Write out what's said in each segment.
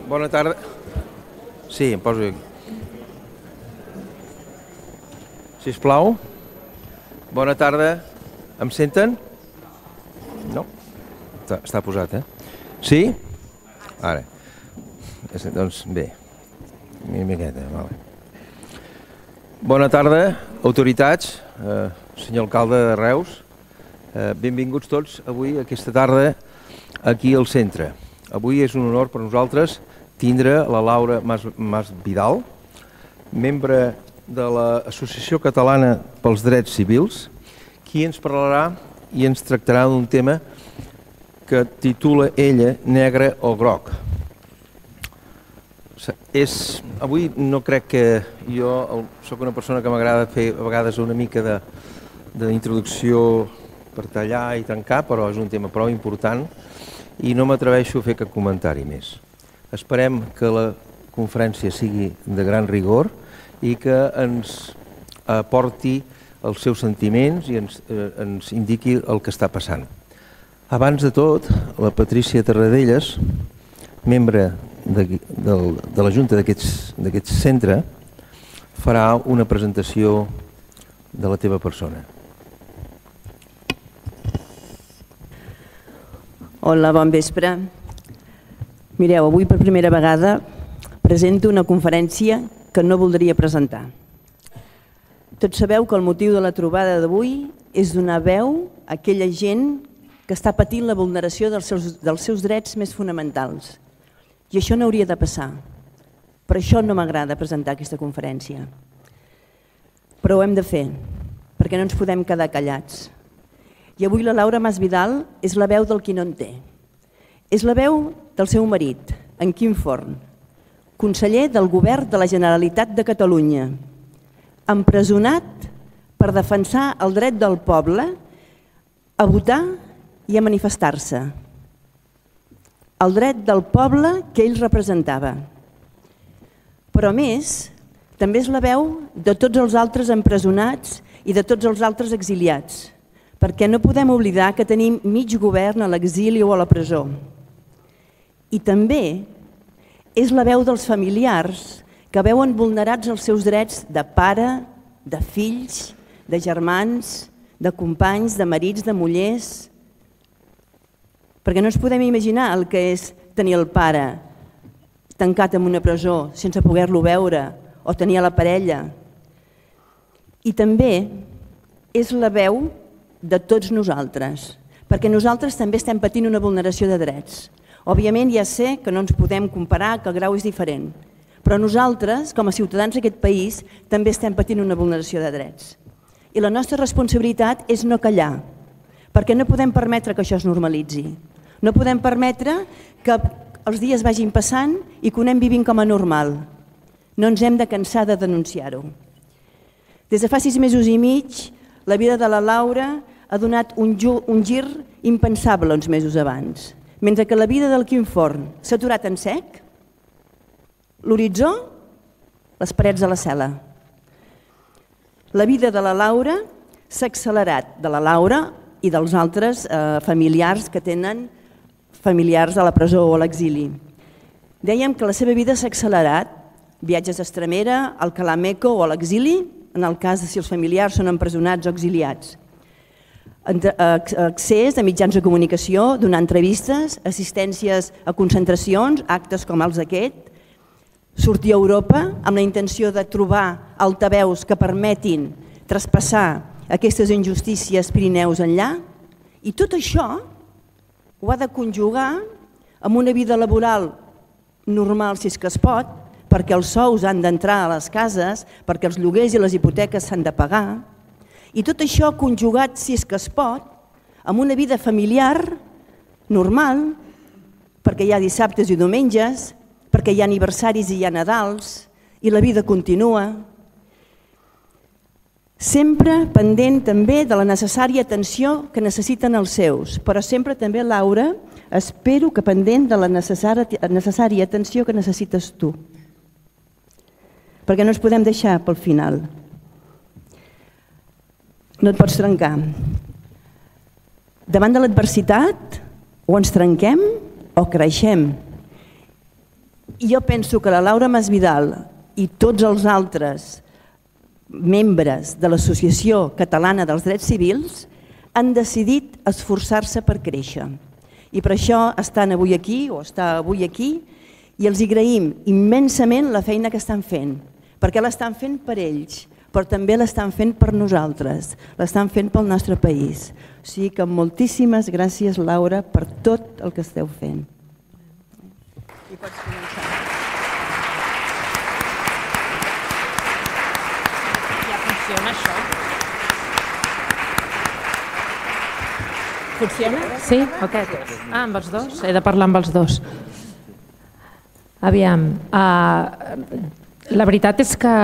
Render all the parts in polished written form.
Bona tarda. Sí, em poso aquí. Sisplau. Bona tarda. Em senten? No? Està posat, Sí? Ara. Doncs bé. Una miqueta, vale. Bona tarda, autoritats, senyor alcalde de Reus. Benvinguts tots avui, aquesta tarda, aquí al centre. Avui és un honor per nosaltres tindre la Laura Mas Vidal, membre de l'Associació Catalana pels Drets Civils, qui ens parlarà i ens tractarà d'un tema que titula ella Negre o Groc. Avui no crec que jo soc una persona que m'agrada fer a vegades una mica d'introducció per tallar i tancar, però és un tema prou important i no m'atreveixo a fer cap comentari més. Esperem que la conferència sigui de gran rigor i que ens aporti els seus sentiments i ens indiqui el que està passant. Abans de tot, la Patrícia Tarradellas, membre de la Junta d'aquest centre, farà una presentació de la teva persona. Hola, bon vespre. Mireu, avui per primera vegada presento una conferència que no voldria presentar. Tots sabeu que el motiu de la trobada d'avui és donar veu a aquella gent que està patint la vulneració dels seus drets més fonamentals. I això no hauria de passar. Per això no m'agrada presentar aquesta conferència. Però ho hem de fer, perquè no ens podem quedar callats. I avui la Laura Mas Vidal és la veu del qui no en té. És la veu del seu marit, en Quim Forn, conseller del Govern de la Generalitat de Catalunya, empresonat per defensar el dret del poble a votar i a manifestar-se. El dret del poble que ell representava. Però a més, també és la veu de tots els altres empresonats i de tots els altres exiliats, perquè no podem oblidar que tenim mig govern a l'exili o a la presó. I també és la veu dels familiars que veuen vulnerats els seus drets de pare, de fills, de germans, de companys, de marits, de mullers. Perquè no ens podem imaginar el que és tenir el pare tancat en una presó sense poder-lo veure o tenir la parella. I també és la veu de tots nosaltres, perquè nosaltres també estem patint una vulneració de drets. Òbviament ja sé que no ens podem comparar, que el grau és diferent, però nosaltres, com a ciutadans d'aquest país, també estem patint una vulneració de drets. I la nostra responsabilitat és no callar, perquè no podem permetre que això es normalitzi. No podem permetre que els dies vagin passant i que ho anem vivint com a normal. No ens hem de cansar de denunciar-ho. Des de fa 6 mesos i mig, la vida de la Laura ha donat un gir impensable uns mesos abans. Mentre que la vida del Quim Forn s'ha aturat en sec, l'horitzó, les parets de la cel·la. La vida de la Laura s'ha accelerat, de la Laura i dels altres familiars que tenen familiars a la presó o a l'exili. Dèiem que la seva vida s'ha accelerat, viatges a Extremera, al Alcalá Meco o a l'exili, en el cas de si els familiars són empresonats o exiliats. Accés a mitjans de comunicació, donar entrevistes, assistències a concentracions, actes com els d'aquest, sortir a Europa amb la intenció de trobar altaveus que permetin traspassar aquestes injustícies Pirineus enllà, i tot això ho ha de conjugar amb una vida laboral normal, si és que es pot, perquè els sous han d'entrar a les cases, perquè els lloguers i les hipoteques s'han de pagar, i tot això conjugat, si és que es pot, amb una vida familiar normal, perquè hi ha dissabtes i diumenges, perquè hi ha aniversaris i hi ha Nadals, i la vida continua. Sempre pendent també de la necessària atenció que necessiten els seus, però sempre també, Laura, espero que pendent de la necessària atenció que necessites tu, perquè no ens podem deixar pel final. No et pots trencar. Davant de l'adversitat, o ens trenquem o creixem. Jo penso que la Laura Masvidal i tots els altres membres de l'Associació Catalana dels Drets Civils han decidit esforçar-se per créixer. I per això estan avui aquí, o està avui aquí, i els agraïm immensament la feina que estan fent, perquè l'estan fent per ells, però també l'estan fent per nosaltres, l'estan fent pel nostre país. O sigui que moltíssimes gràcies, Laura, per tot el que esteu fent. I pots començar. Ja funciona això? Funciona? Sí? Aquest. Ah, amb els dos? He de parlar amb els dos. Aviam, la veritat és que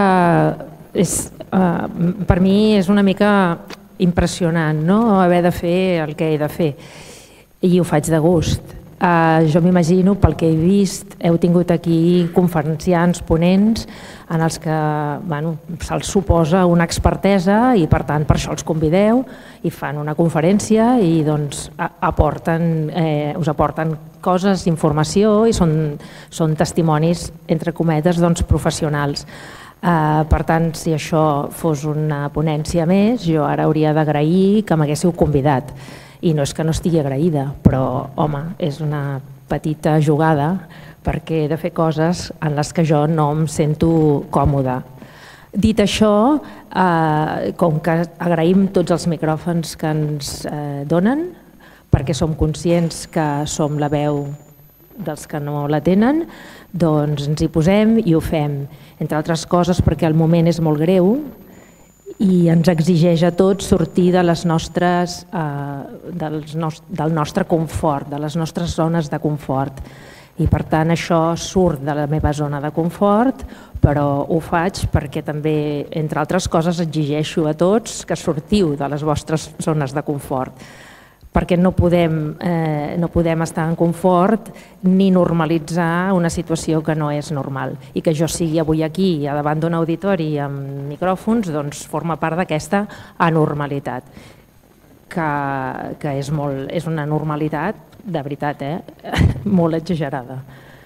per mi és una mica impressionant, no?, haver de fer el que he de fer, i ho faig de gust. Jo m'imagino, pel que he vist, heu tingut aquí conferenciants, ponents, en els que se'ls suposa una expertesa i per tant per això els convideu i fan una conferència i doncs us aporten coses, informació, i són testimonis, entre cometes, professionals. Per tant, si això fos una ponència més, jo ara hauria d'agrair que m'haguéssiu convidat. I no és que no estigui agraïda, però, home, és una petita jugada perquè he de fer coses en les que jo no em sento còmoda. Dit això, com que agraïm tots els micròfons que ens donen, perquè som conscients que som la veu dels que no la tenen, doncs ens hi posem i ho fem. Entre altres coses perquè el moment és molt greu i ens exigeix a tots sortir de del nostre confort, de les nostres zones de confort. I per tant això surt de la meva zona de confort, però ho faig perquè també, entre altres coses, exigeixo a tots que sortiu de les vostres zones de confort, perquè no podem estar en confort ni normalitzar una situació que no és normal. I que jo sigui avui aquí, davant d'un auditori amb micròfons, doncs forma part d'aquesta anormalitat, que és una normalitat, de veritat, molt exagerada.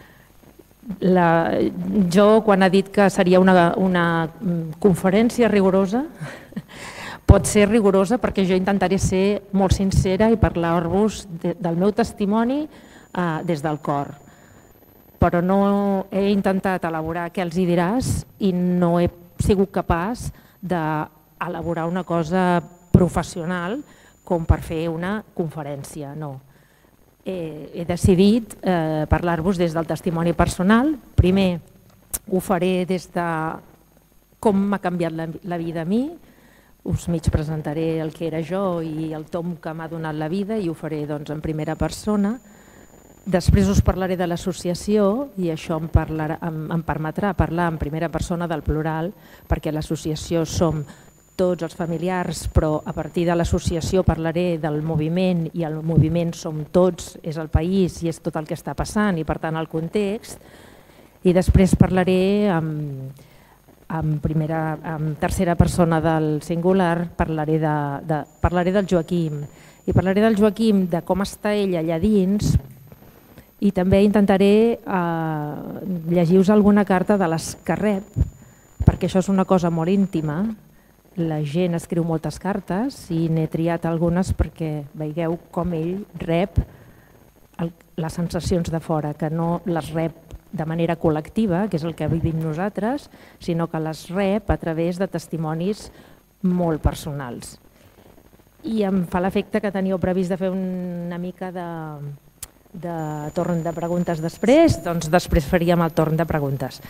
Jo, quan ha dit que seria una conferència rigorosa, pot ser rigorosa perquè jo intentaré ser molt sincera i parlar-vos del meu testimoni des del cor. Però no he intentat elaborar què els hi diràs i no he sigut capaç d'elaborar una cosa professional com per fer una conferència, no. He decidit parlar-vos des del testimoni personal. Primer ho faré des de com m'ha canviat la vida a mi, us mig presentaré el que era jo i el tom que m'ha donat la vida i ho faré en primera persona. Després us parlaré de l'associació i això em permetrà parlar en primera persona del plural, perquè l'associació som tots els familiars, però a partir de l'associació parlaré del moviment i el moviment som tots, és el país i és tot el que està passant i per tant el context. I després parlaré en tercera persona del singular, parlaré del Joaquim i parlaré del Joaquim, de com està ell allà dins, i també intentaré llegir-vos alguna carta de les que rep, perquè això és una cosa molt íntima. La gent escriu moltes cartes i n'he triat algunes perquè veieu com ell rep les sensacions de fora, que no les rep de manera col·lectiva, que és el que vivim nosaltres, sinó que les rep a través de testimonis molt personals. I em fa l'efecte que teníeu previst de fer una mica de torn de preguntes després, doncs després faríem el torn de preguntes.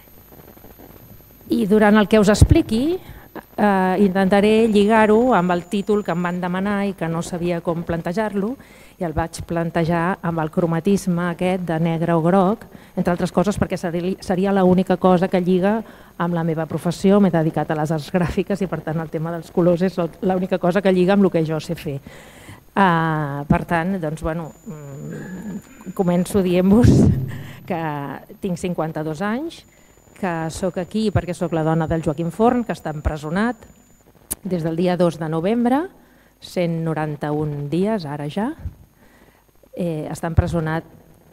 I durant el que us expliqui intentaré lligar-ho amb el títol que em van demanar i que no sabia com plantejar-lo, i el vaig plantejar amb el cromatisme aquest de negre o groc, entre altres coses perquè seria l'única cosa que lliga amb la meva professió. M'he dedicat a les arts gràfiques i per tant el tema dels colors és l'única cosa que lliga amb el que jo sé fer. Per tant, doncs, començo dient-vos que tinc 52 anys, que sóc aquí perquè sóc la dona del Joaquim Forn, que està empresonat des del dia 2 de novembre, 191 dies, ara ja. Està empresonat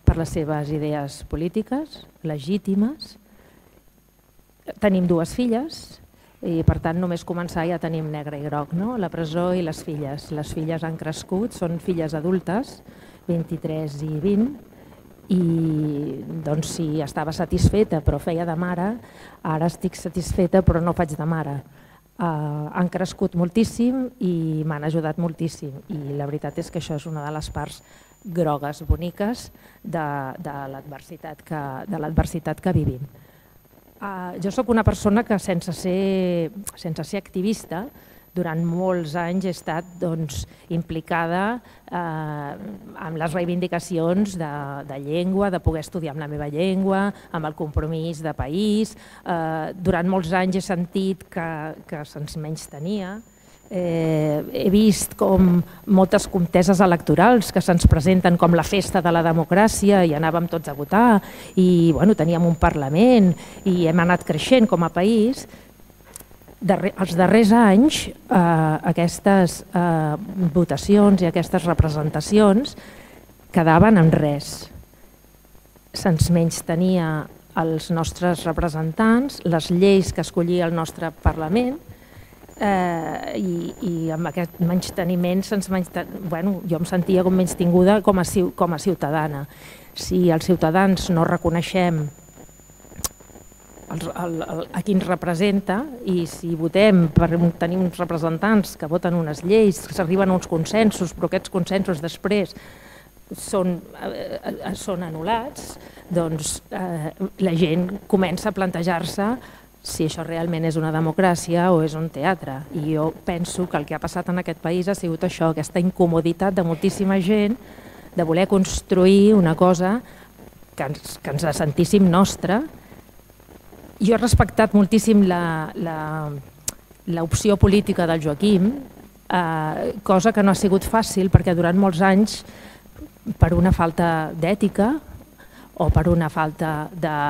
per les seves idees polítiques, legítimes. Tenim 2 filles i per tant només començar ja tenim negre i groc, no? La presó i les filles. Les filles han crescut, són filles adultes, 23 i 20, i doncs sí, estava satisfeta però feia de mare, ara estic satisfeta però no faig de mare. Han crescut moltíssim i m'han ajudat moltíssim i la veritat és que això és una de les parts grogues, boniques de l'adversitat que vivim. Jo sóc una persona que sense ser activista durant molts anys he estat implicada amb les reivindicacions de llengua, de poder estudiar amb la meva llengua, amb el compromís de país. Durant molts anys he sentit que se'ns menystenia. He vist com moltes conteses electorals que se'ns presenten com la festa de la democràcia i anàvem tots a votar i teníem un Parlament i hem anat creixent com a país. Els darrers anys aquestes votacions i aquestes representacions quedaven en res. Se'ns menystenia els nostres representants, les lleis que escollia el nostre Parlament i amb aquest menysteniment jo em sentia com menystinguda com a ciutadana. Si els ciutadans no reconeixem a qui ens representa i si votem per tenir uns representants que voten unes lleis, que s'arriben a uns consensos, però aquests consensos després són anul·lats, doncs la gent comença a plantejar-se si això realment és una democràcia o és un teatre. I jo penso que el que ha passat en aquest país ha sigut això, aquesta incomoditat de moltíssima gent de voler construir una cosa que ens la sentíssim nostra. Jo he respectat moltíssim l'opció política del Joaquim, cosa que no ha sigut fàcil perquè durant molts anys, per una falta d'ètica o per una falta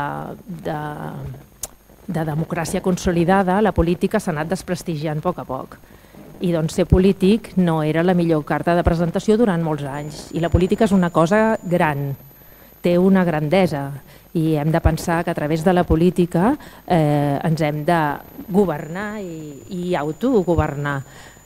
de democràcia consolidada, la política s'ha anat desprestigiant a poc. I doncs ser polític no era la millor carta de presentació durant molts anys. I la política és una cosa gran, té una grandesa. I hem de pensar que a través de la política ens hem de governar i autogovernar.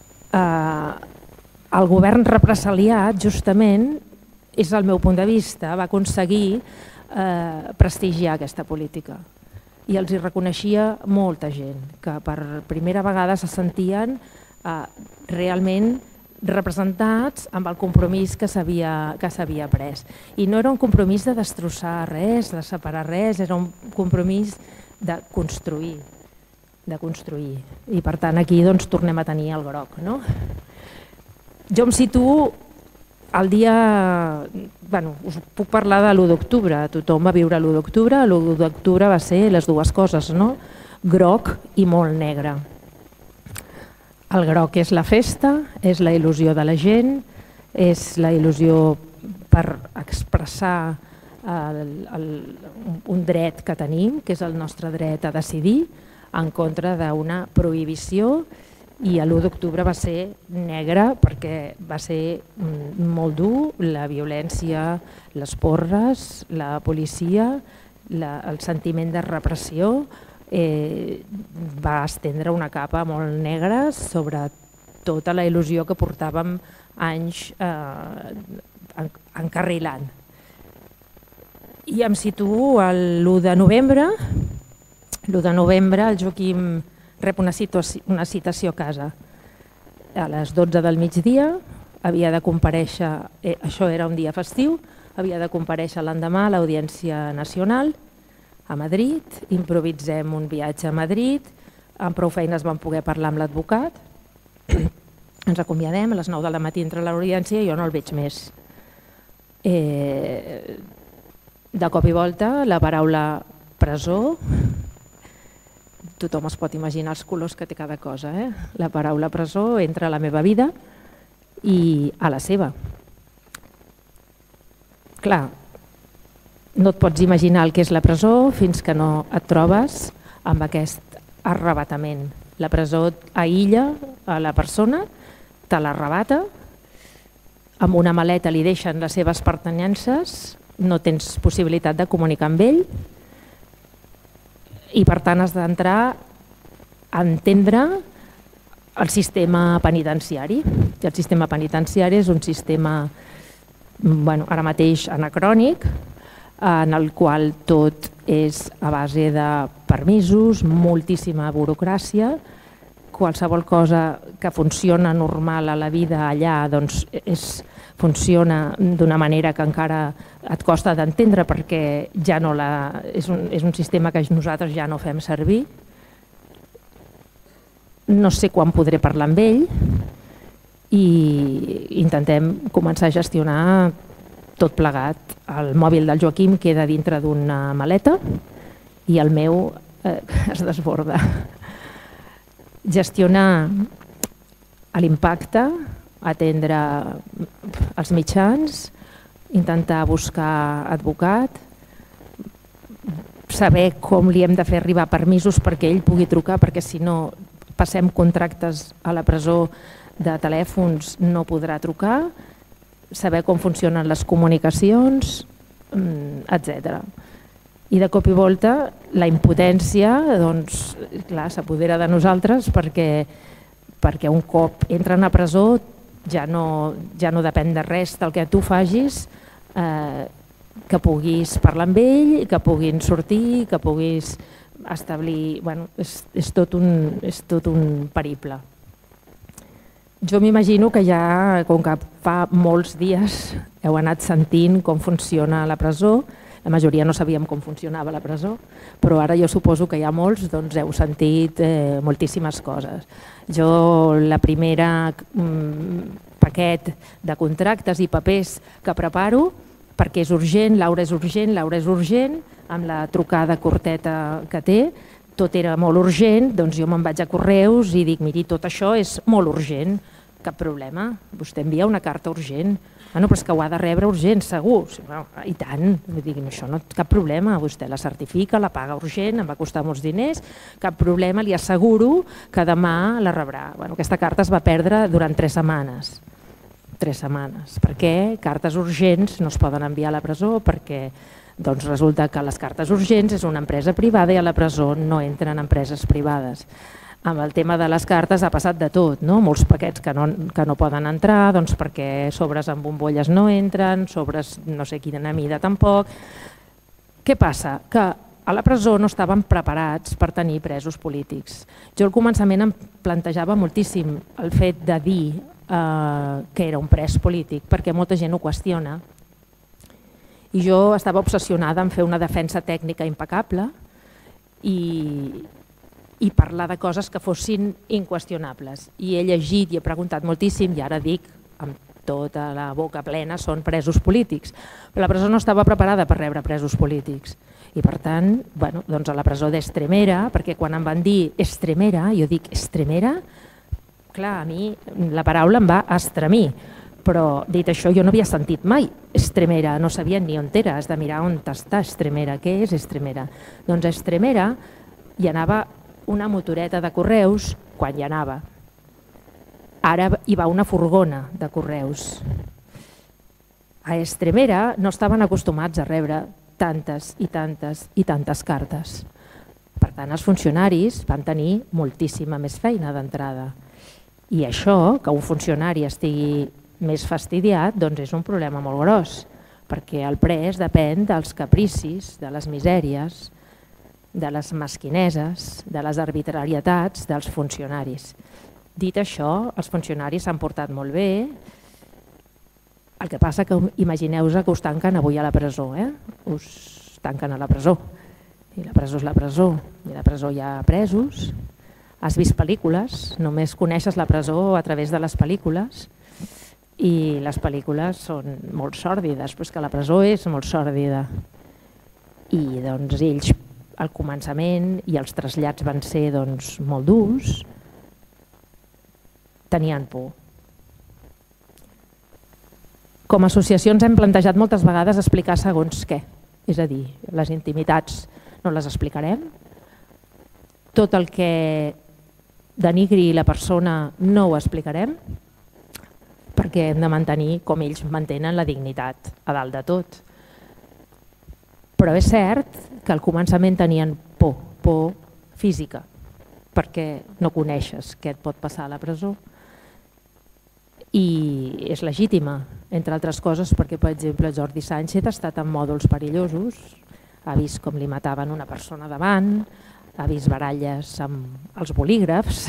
El govern represaliat, justament, és el meu punt de vista, va aconseguir prestigiar aquesta política. I els hi reconeixia molta gent, que per primera vegada se sentien realment representats amb el compromís que s'havia pres. I no era un compromís de destrossar res, de separar res, era un compromís de construir. I per tant aquí tornem a tenir el groc. Jo em situo el dia... Us puc parlar de l'1 d'octubre, tothom va viure l'1 d'octubre, l'1 d'octubre va ser les dues coses, groc i molt negre. El groc és la festa, és la il·lusió de la gent, és la il·lusió per expressar un dret que tenim, que és el nostre dret a decidir, en contra d'una prohibició, i l'1 d'octubre va ser negre perquè va ser molt dur, la violència, les porres, la policia, el sentiment de repressió, va estendre una capa molt negra sobre tota la il·lusió que portàvem anys encarrilant. I em situo l'1 de novembre. L'1 de novembre el Joaquim rep una citació a casa. A les 12 del migdia havia de comparèixer, això era un dia festiu, havia de comparèixer l'endemà a l'Audiència Nacional a Madrid, improvisem un viatge a Madrid, amb prou feines vam poder parlar amb l'advocat, ens acomiadem, a les 9 del matí entra a l'audiència i jo no el veig més. De cop i volta la paraula presó, tothom es pot imaginar els colors que té cada cosa, la paraula presó entra a la meva vida i a la seva. Clar, no et pots imaginar el que és la presó fins que no et trobes amb aquest arrabatament. La presó aïlla a la persona, te l'arrabata, amb una maleta li deixen les seves pertinences, no tens possibilitat de comunicar amb ell i per tant has d'entrar a entendre el sistema penitenciari. El sistema penitenciari és un sistema ara mateix anacrònic, en el qual tot és a base de permisos, moltíssima burocràcia, qualsevol cosa que funciona normal a la vida allà funciona d'una manera que encara et costa d'entendre perquè ja no és un sistema que nosaltres ja no fem servir. No sé quan podré parlar amb ell i intentem començar a gestionar tot plegat. El mòbil del Joaquim queda dintre d'una maleta i el meu es desborda. Gestionar l'impacte, atendre els mitjans, intentar buscar advocat, saber com li hem de fer arribar permisos perquè ell pugui trucar, perquè si no passem contractes a la presó de telèfons no podrà trucar, saber com funcionen les comunicacions, etc. I de cop i volta la impotència s'apodera de nosaltres perquè un cop entren a presó ja no depèn de res del que tu facis, que puguis parlar amb ell, que puguin sortir, que puguis establir... És tot un periple. Jo m'imagino que ja, com que fa molts dies heu anat sentint com funciona la presó, la majoria no sabíem com funcionava la presó, però ara jo suposo que hi ha molts, doncs heu sentit moltíssimes coses. Jo la primera paquet de contractes i papers que preparo, perquè és urgent, Laura és urgent, amb la trucada curteta que té, tot era molt urgent, doncs jo me'n vaig a Correus i dic, miri, tot això és molt urgent, cap problema, vostè envia una carta urgent. Però és que ho ha de rebre urgent, segur. I tant, això no cap problema, vostè la certifica, la paga urgent, em va costar molts diners, cap problema, li asseguro que demà la rebrà. Aquesta carta es va perdre durant 3 setmanes. 3 setmanes, perquè cartes urgents no es poden enviar a la presó perquè resulta que les cartes urgents és una empresa privada i a la presó no entren empreses privades. Amb el tema de les cartes ha passat de tot, molts paquets que no poden entrar perquè sobres amb bombolles no entren, sobres no sé quina mida tampoc. Què passa? Que a la presó no estaven preparats per tenir presos polítics. Jo al començament em plantejava moltíssim el fet de dir que era un pres polític, perquè molta gent ho qüestiona. I jo estava obsessionada en fer una defensa tècnica impecable i parlar de coses que fossin inqüestionables. I he llegit i he preguntat moltíssim i ara dic amb tota la boca plena són presos polítics. Però la presó no estava preparada per rebre presos polítics. I per tant, a la presó d'Estremera, perquè quan em van dir Estremera, jo dic Estremera, clar, a mi la paraula em va estremir. Però dit això jo no havia sentit mai Estremera, no sabia ni on era, has de mirar on està Estremera, què és Estremera? Doncs a Estremera hi anava una motoreta de Correus quan hi anava. Ara hi va una furgona de Correus. A Estremera no estaven acostumats a rebre tantes i tantes i tantes cartes. Per tant, els funcionaris van tenir moltíssima més feina d'entrada. I això, que un funcionari estigui més fastidiat, doncs és un problema molt gros, perquè el pres depèn dels capricis, de les misèries, de les mesquineses, de les arbitrarietats dels funcionaris. Dit això, els funcionaris s'han portat molt bé, el que passa que imagineu-vos que us tanquen avui a la presó, us tanquen a la presó, i la presó és la presó, i a la presó hi ha presos, has vist pel·lícules, només coneixes la presó a través de les pel·lícules, i les pel·lícules són molt sòrdides, però és que la presó és molt sòrdida. I doncs ells al començament, i els trasllats van ser molt durs, tenien por. Com a associacions hem plantejat moltes vegades explicar segons què, és a dir, les intimitats no les explicarem, tot el que denigri la persona no ho explicarem, perquè hem de mantenir com ells mantenen la dignitat a dalt de tot. Però és cert que al començament tenien por física, perquè no coneixes què et pot passar a la presó. I és legítima, entre altres coses, perquè, per exemple, Jordi Sánchez ha estat en mòduls perillosos, ha vist com li mataven una persona davant, ha vist baralles amb els bolígrafs,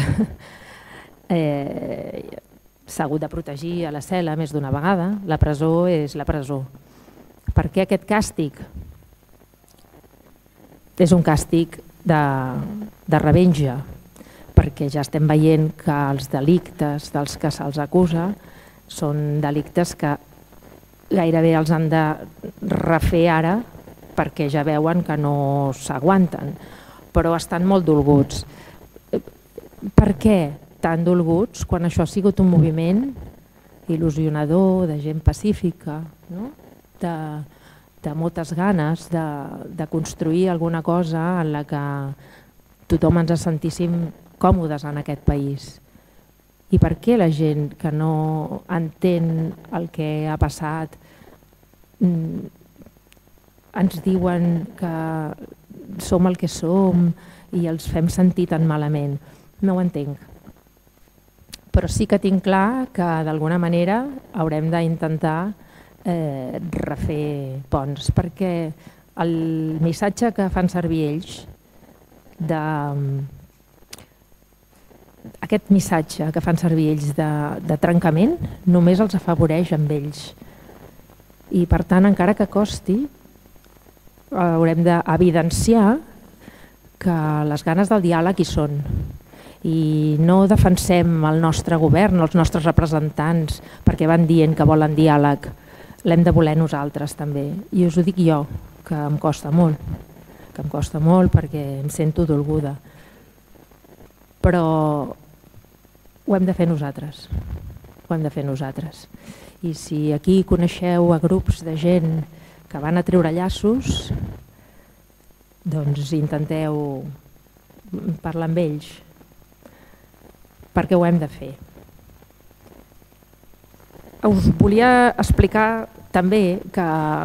s'ha hagut de protegir a la cel·la més d'una vegada. La presó és la presó. Per què aquest càstig? És un càstig de revenja, perquè ja estem veient que els delictes dels que se'ls acusa són delictes que gairebé els han de refer ara perquè ja veuen que no s'aguanten, però estan molt dolguts. Per què tan dolguts quan això ha sigut un moviment il·lusionador, de gent pacífica, no? de moltes ganes de construir alguna cosa en la que tothom ens sentíssim còmodes en aquest país? I per què la gent que no entén el que ha passat ens diuen que som el que som i els fem sentir tan malament? No ho entenc. Però sí que tinc clar que d'alguna manera haurem d'intentar refer ponts, perquè el missatge que fan servir ells, aquest missatge que fan servir ells de trencament, només els afavoreix amb ells. I per tant, encara que costi, haurem d'evidenciar que les ganes del diàleg hi són. I no defensem el nostre govern, els nostres representants, perquè van dient que volen diàleg. L'hem de voler nosaltres també. I us ho dic jo, que em costa molt. Que em costa molt perquè em sento dolguda. Però ho hem de fer nosaltres. Ho hem de fer nosaltres. I si aquí coneixeu a grups de gent que van a treure llaços, doncs intenteu parlar amb ells, perquè ho hem de fer. Us volia explicar també que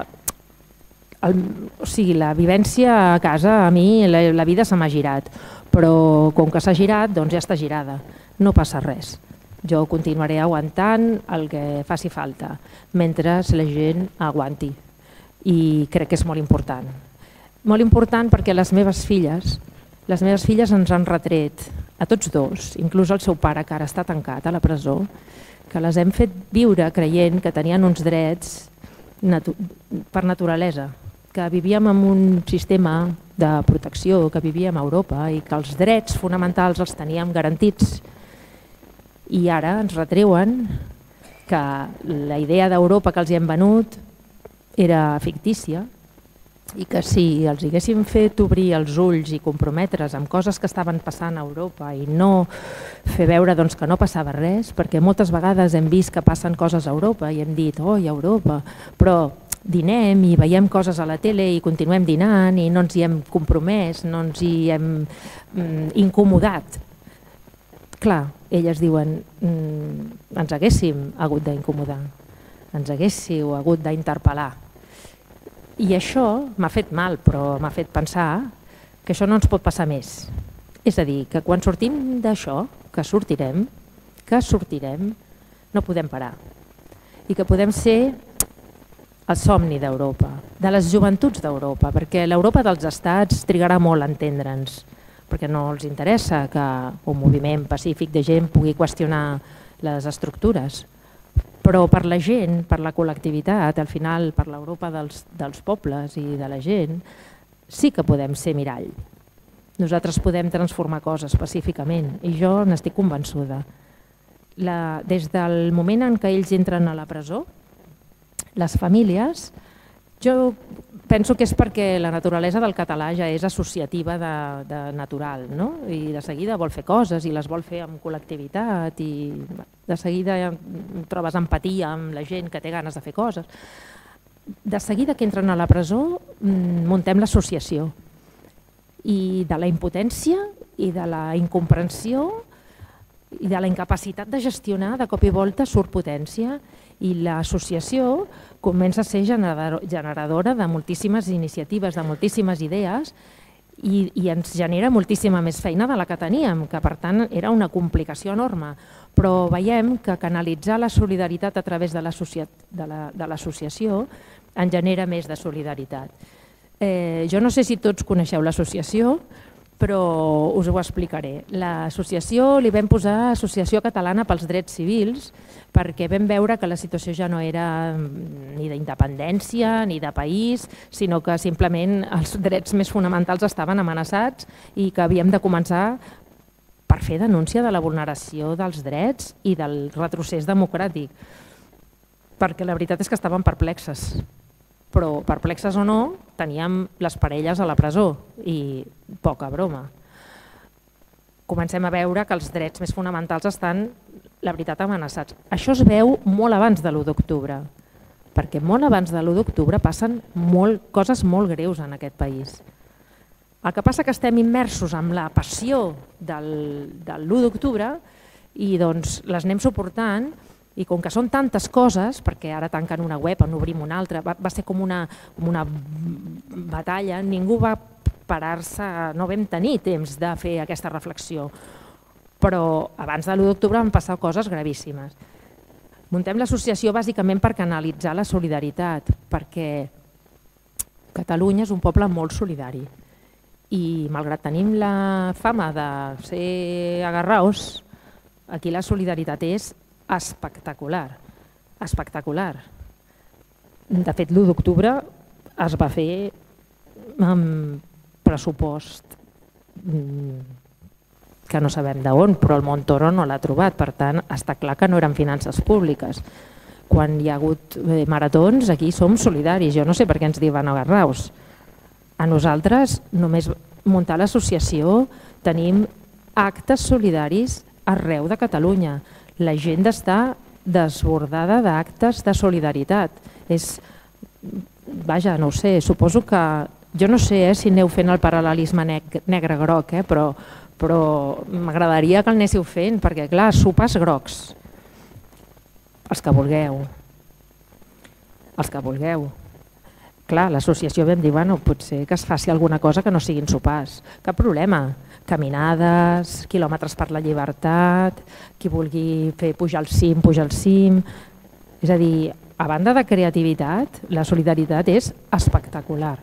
la vivència a casa, a mi la vida se m'ha girat, però com que s'ha girat, doncs ja està girada, no passa res. Jo continuaré aguantant el que faci falta, mentre la gent aguanti. I crec que és molt important. Molt important perquè les meves filles ens han retret a tots dos, inclús el seu pare, que ara està tancat a la presó, que les hem fet viure creient que tenien uns drets per naturalesa, que vivíem en un sistema de protecció, que vivíem a Europa i que els drets fonamentals els teníem garantits. I ara ens retreuen que la idea d'Europa que els hi hem venut era fictícia i que si els haguéssim fet obrir els ulls i comprometre's amb coses que estaven passant a Europa i no fer veure que no passava res, perquè moltes vegades hem vist que passen coses a Europa i hem dit, oi, Europa, però dinem i veiem coses a la tele i continuem dinant i no ens hi hem compromès, no ens hi hem incomodat. Clar, elles diuen, ens haguéssim hagut d'incomodar, ens haguéssiu hagut d'interpel·lar. I això m'ha fet mal, però m'ha fet pensar que això no ens pot passar més. És a dir, que quan sortim d'això, que sortirem, no podem parar. I que podem ser el somni d'Europa, de les joventuts d'Europa, perquè l'Europa dels estats trigarà molt a entendre'ns, perquè no els interessa que un moviment pacífic de gent pugui qüestionar les estructures. Però per la gent, per la col·lectivitat, al final per l'Europa dels pobles i de la gent, sí que podem ser mirall. Nosaltres podem transformar coses pacíficament i jo n'estic convençuda. Des del moment en què ells entren a la presó, les famílies, jo penso que és perquè la naturalesa del català ja és associativa de natural, no? I de seguida vol fer coses i les vol fer amb col·lectivitat i de seguida trobes empatia amb la gent que té ganes de fer coses. De seguida que entren a la presó muntem l'associació i de la impotència i de la incomprensió i de la incapacitat de gestionar, de cop i volta surt potència i l'associació comença a ser generadora de moltíssimes iniciatives, de moltíssimes idees i ens genera moltíssima més feina de la que teníem, que per tant era una complicació enorme. Però veiem que canalitzar la solidaritat a través de l'associació en genera més de solidaritat. Jo no sé si tots coneixeu l'associació, però us ho explicaré. L'associació li vam posar Associació Catalana pels Drets Civils perquè vam veure que la situació ja no era ni d'independència ni de país, sinó que simplement els drets més fonamentals estaven amenaçats i que havíem de començar per fer denúncia de la vulneració dels drets i del retrocés democràtic. Perquè la veritat és que estaven perplexes. Però perplexes o no, teníem les parelles a la presó i poca broma. Comencem a veure que els drets més fonamentals estan, la veritat, amenaçats. Això es veu molt abans de l'1 d'octubre, perquè molt abans de l'1 d'octubre passen coses molt greus en aquest país. El que passa que estem immersos en la passió de l'1 d'octubre i doncs les anem suportant. I com que són tantes coses, perquè ara tanquen una web, en obrim una altra, va ser com una batalla, ningú va parar-se, no vam tenir temps de fer aquesta reflexió. Però abans de l'1 d'octubre van passar coses gravíssimes. Muntem l'associació bàsicament per canalitzar la solidaritat, perquè Catalunya és un poble molt solidari. I malgrat tenim la fama de ser agarraos, aquí la solidaritat és espectacular, espectacular. De fet, l'1 d'octubre es va fer amb pressupost que no sabem d'on, però el Montoro no l'ha trobat, per tant, està clar que no eren finances públiques. Quan hi ha hagut maratons, aquí som solidaris, jo no sé per què ens diuen agarraos. A nosaltres, només muntar l'associació, tenim actes solidaris arreu de Catalunya. La gent està desbordada d'actes de solidaritat. Vaja, no ho sé, suposo que... Jo no sé si aneu fent el paral·lelisme negre-groc, però m'agradaria que el anéssiu fent, perquè clar, sopars grocs, els que vulgueu. Els que vulgueu. Clar, l'associació vam dir, bueno, potser que es faci alguna cosa que no siguin sopars. Cap problema. Caminades, quilòmetres per la llibertat, qui vulgui fer pujar al cim. És a dir, a banda de creativitat, la solidaritat és espectacular.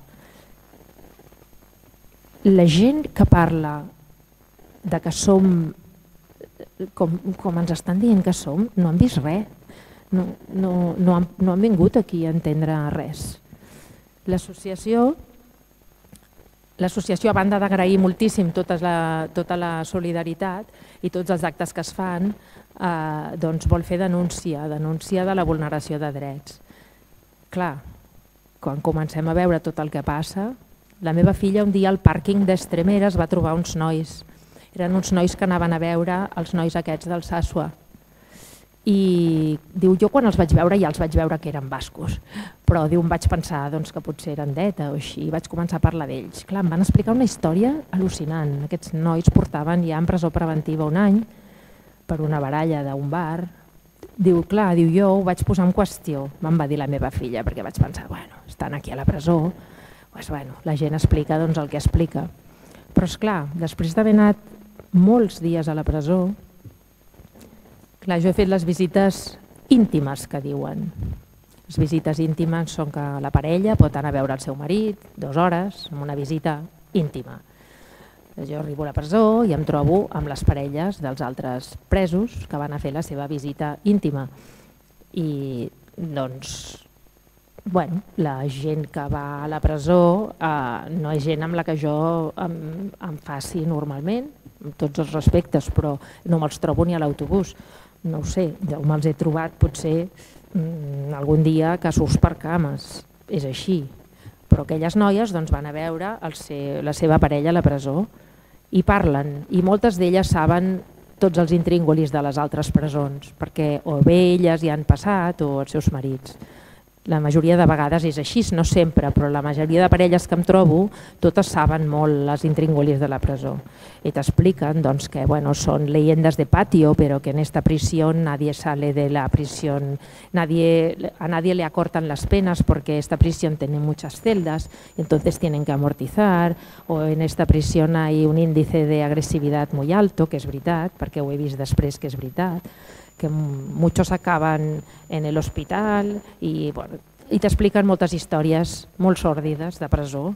La gent que parla de que som, com ens estan dient que som, no han vist res. No han vingut aquí a entendre res. L'associació, a banda d'agrair moltíssim tota la solidaritat i tots els actes que es fan, vol fer denúncia de la vulneració de drets. Clar, quan comencem a veure tot el que passa, la meva filla un dia al pàrquing d'Estremeres va trobar uns nois. Eren uns nois que anaven a veure els nois aquests del Sasua. I diu, jo quan els vaig veure ja els vaig veure que eren bascos, però diu, em vaig pensar que potser eren d'ETA o així, i vaig començar a parlar d'ells. Clar, em van explicar una història al·lucinant. Aquests nois portaven ja en presó preventiva un any per una baralla d'un bar. Diu, clar, jo ho vaig posar en qüestió, me'n va dir la meva filla, perquè vaig pensar, bueno, estan aquí a la presó, la gent explica el que explica. Però esclar, després d'haver anat molts dies a la presó, clar, jo he fet les visites íntimes que diuen. Les visites íntimes són que la parella pot anar a veure el seu marit 2 hores, en una visita íntima. Jo arribo a la presó i em trobo amb les parelles dels altres presos que van a fer la seva visita íntima. I doncs, la gent que va a la presó no és gent amb la que jo em faci normalment, amb tots els respectes, però no me'ls trobo ni a l'autobús. No ho sé, jo me'ls he trobat potser algun dia que surts per cames, és així. Però aquelles noies van a veure la seva parella a la presó i parlen, i moltes d'elles saben tots els intríngulis de les altres presons, perquè o bé elles hi han passat o els seus marits. La majoria de vegades és així, no sempre, però la majoria de parelles que em trobo totes saben molt les intríngulis de la presó i t'expliquen que són leyendas de patio, pero que en esta prisión nadie sale de la prisión, a nadie le acortan las penas porque esta prisión tiene muchas celdas, entonces tienen que amortizar, o en esta prisión hay un índice de agresividad muy alto, que és veritat, perquè ho he vist després que és veritat, que muchos acaban en el hospital i t'expliquen moltes històries molt sòrdides de presó.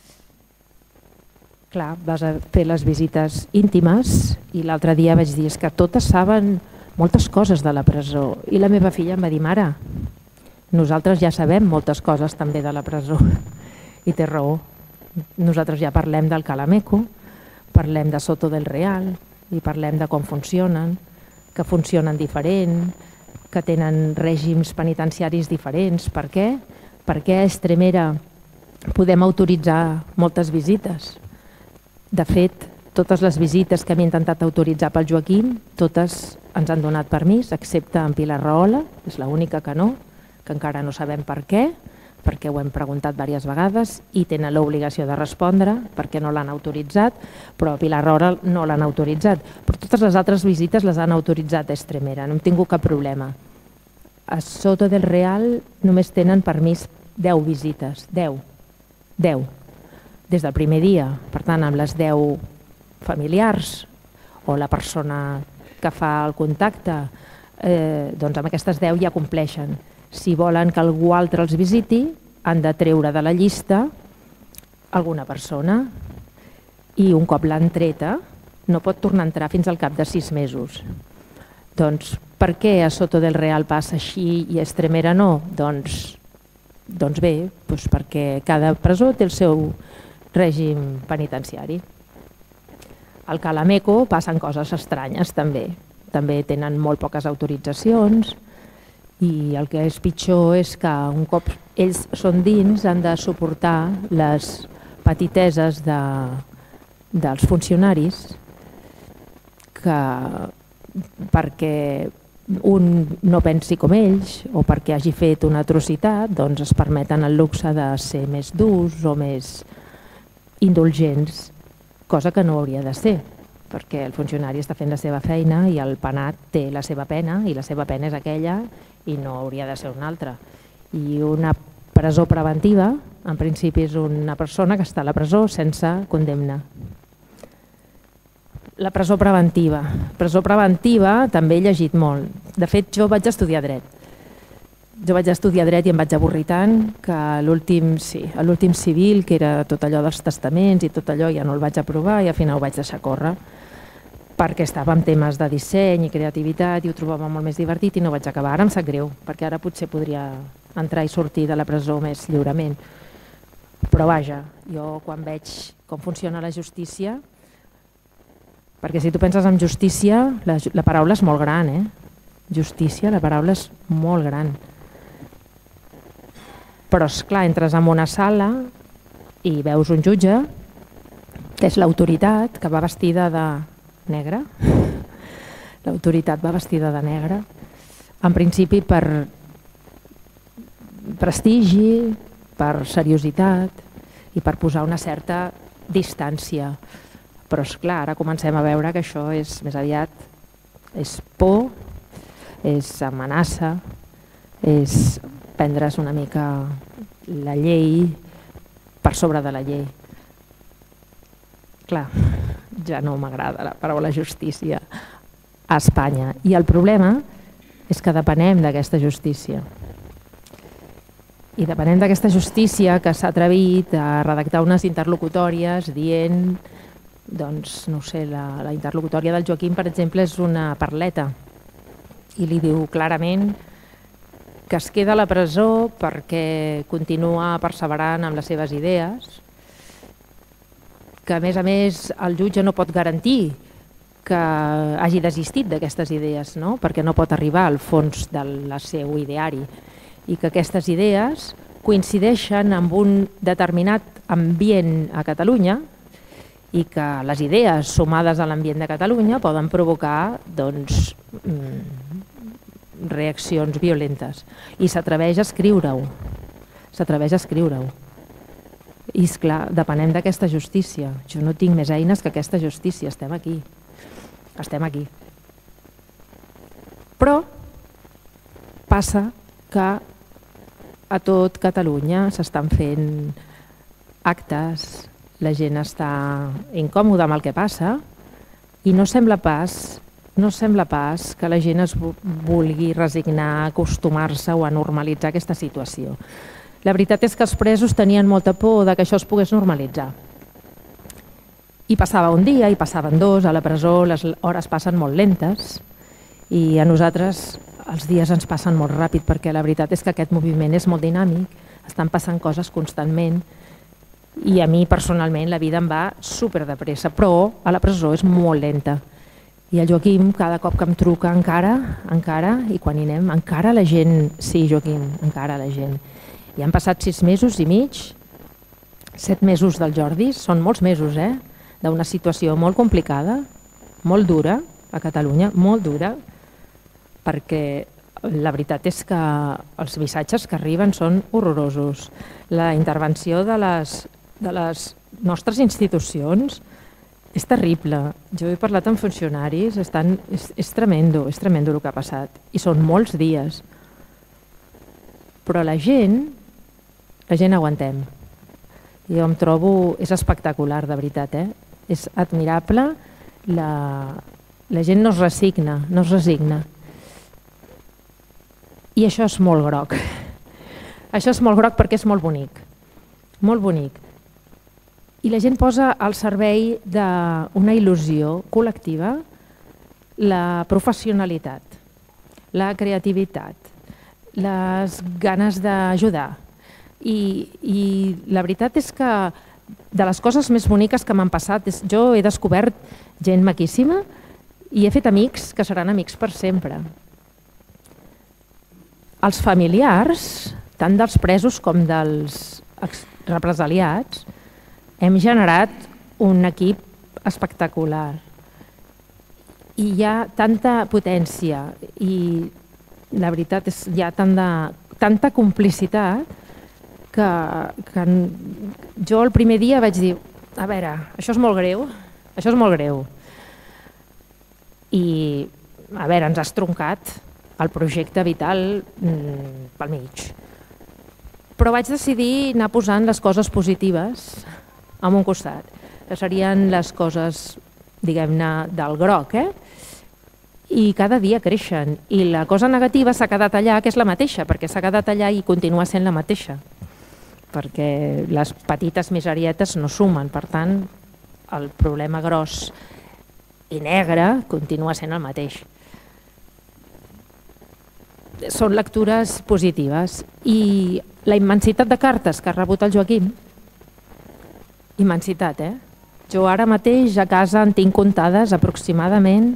Clar, vas a fer les visites íntimes i l'altre dia vaig dir que totes saben moltes coses de la presó i la meva filla em va dir, mare, nosaltres ja sabem moltes coses també de la presó i té raó. Nosaltres ja parlem del Calameco, parlem de Soto del Real i parlem de com funcionen, que funcionen diferent, que tenen règims penitenciaris diferents. Per què? Perquè a Estremera podem autoritzar moltes visites. De fet, totes les visites que hem intentat autoritzar pel Joaquim, totes ens han donat permís, excepte en Pilar Rahola, és l'única que no, que encara no sabem per què, perquè ho hem preguntat diverses vegades i tenen l'obligació de respondre perquè no l'han autoritzat, però a Pilar Rahola no l'han autoritzat. Però totes les altres visites les han autoritzat a Estremera, no hem tingut cap problema. A Soto del Real només tenen permís 10 visites, 10, des del primer dia. Per tant, amb les 10 familiars o la persona que fa el contacte, doncs amb aquestes 10 ja compleixen. Si volen que algú altre els visiti, han de treure de la llista alguna persona i un cop l'han treta no pot tornar a entrar fins al cap de 6 mesos. Doncs per què a Soto del Real passa així i a Estremera no? Doncs bé, perquè cada presó té el seu règim penitenciari. Al Calameco passen coses estranyes també. També tenen molt poques autoritzacions i el que és pitjor és que un cop ells són dins han de suportar les petiteses dels funcionaris perquè un no pensi com ells o perquè hagi fet una atrocitat, doncs es permeten el luxe de ser més durs o més indulgents, cosa que no hauria de ser, perquè el funcionari està fent la seva feina i el penat té la seva pena i la seva pena és aquella i no hauria de ser una altra. I una presó preventiva, en principi, és una persona que està a la presó sense condemna. La presó preventiva. Presó preventiva també he llegit molt. De fet, jo vaig estudiar dret. Jo vaig estudiar dret i em vaig avorrir tant que a l'últim civil, que era tot allò dels testaments i tot allò, ja no el vaig aprovar i al final ho vaig deixar córrer perquè estava en temes de disseny i creativitat i ho trobava molt més divertit i no vaig acabar. Ara em sap greu, perquè ara potser podria entrar i sortir de la presó més lliurement. Però vaja, jo quan veig com funciona la justícia, perquè si tu penses en justícia, la paraula és molt gran, Justícia, la paraula és molt gran. Però esclar, entres en una sala i veus un jutge, que és l'autoritat, que va vestida de negre. L'autoritat va vestida de negre, en principi per prestigi, per seriositat i per posar una certa distància. Però esclar, ara comencem a veure que això és més aviat és por, és amenaça, és prendre's una mica la llei per sobre de la llei. Clar, ja no m'agrada la paraula justícia a Espanya. I el problema és que depenem d'aquesta justícia. I depenem d'aquesta justícia que s'ha atrevit a redactar unes interlocutòries dient, doncs, no sé, la interlocutòria del Joaquim, per exemple, és una parleta. I li diu clarament que es queda a la presó perquè continua perseverant amb les seves idees, que a més el jutge no pot garantir que hagi desistit d'aquestes idees, perquè no pot arribar al fons del seu ideari, i que aquestes idees coincideixen amb un determinat ambient a Catalunya i que les idees sumades a l'ambient de Catalunya poden provocar reaccions violentes i s'atreveix a escriure-ho. S'atreveix a escriure-ho. I esclar, depenem d'aquesta justícia. Jo no tinc més eines que aquesta justícia. Estem aquí. Estem aquí. Però passa que a tot Catalunya s'estan fent actes, la gent està incòmoda amb el que passa i no sembla pas que la gent es vulgui resignar, a acostumar-se o a normalitzar aquesta situació. La veritat és que els presos tenien molta por que això es pogués normalitzar. I passava un dia, i passaven dos, a la presó les hores passen molt lentes i a nosaltres els dies ens passen molt ràpid perquè la veritat és que aquest moviment és molt dinàmic, estan passant coses constantment i a mi personalment la vida em va super de pressa, però a la presó és molt lenta. I el Joaquim, cada cop que em truca, encara, i quan hi anem, encara la gent, sí Joaquim, encara la gent. I han passat 6 mesos i mig, 7 mesos del Jordi, són molts mesos, d'una situació molt complicada, molt dura a Catalunya, molt dura, perquè la veritat és que els missatges que arriben són horrorosos. La intervenció de les nostres institucions és terrible. Jo he parlat amb funcionaris, és tremendo el que ha passat. I són molts dies. Però la gent aguantem. Jo em trobo, és espectacular, de veritat, és admirable. La gent no es resigna, I això és molt groc. Això és molt groc perquè és molt bonic. Molt bonic. I la gent posa al servei d'una il·lusió col·lectiva la professionalitat, la creativitat, les ganes d'ajudar. I la veritat és que de les coses més boniques que m'han passat, jo he descobert gent maquíssima i he fet amics que seran amics per sempre. Els familiars, tant dels presos com dels represaliats, hem generat un equip espectacular. I hi ha tanta potència i la veritat és que hi ha tanta complicitat que jo el primer dia vaig dir, a veure, això és molt greu, I, a veure, ens has troncat el projecte vital pel mig. Però vaig decidir anar posant les coses positives a un costat, que serien les coses, diguem-ne, del groc, I cada dia creixen. I la cosa negativa s'ha quedat allà, que és la mateixa, perquè s'ha quedat allà i continua sent la mateixa. Perquè les petites miserietes no sumen, per tant, el problema gros i negre continua sent el mateix. Són lectures positives. I la immensitat de cartes que ha rebut el Joaquim, immensitat, Jo ara mateix a casa en tinc comptades aproximadament,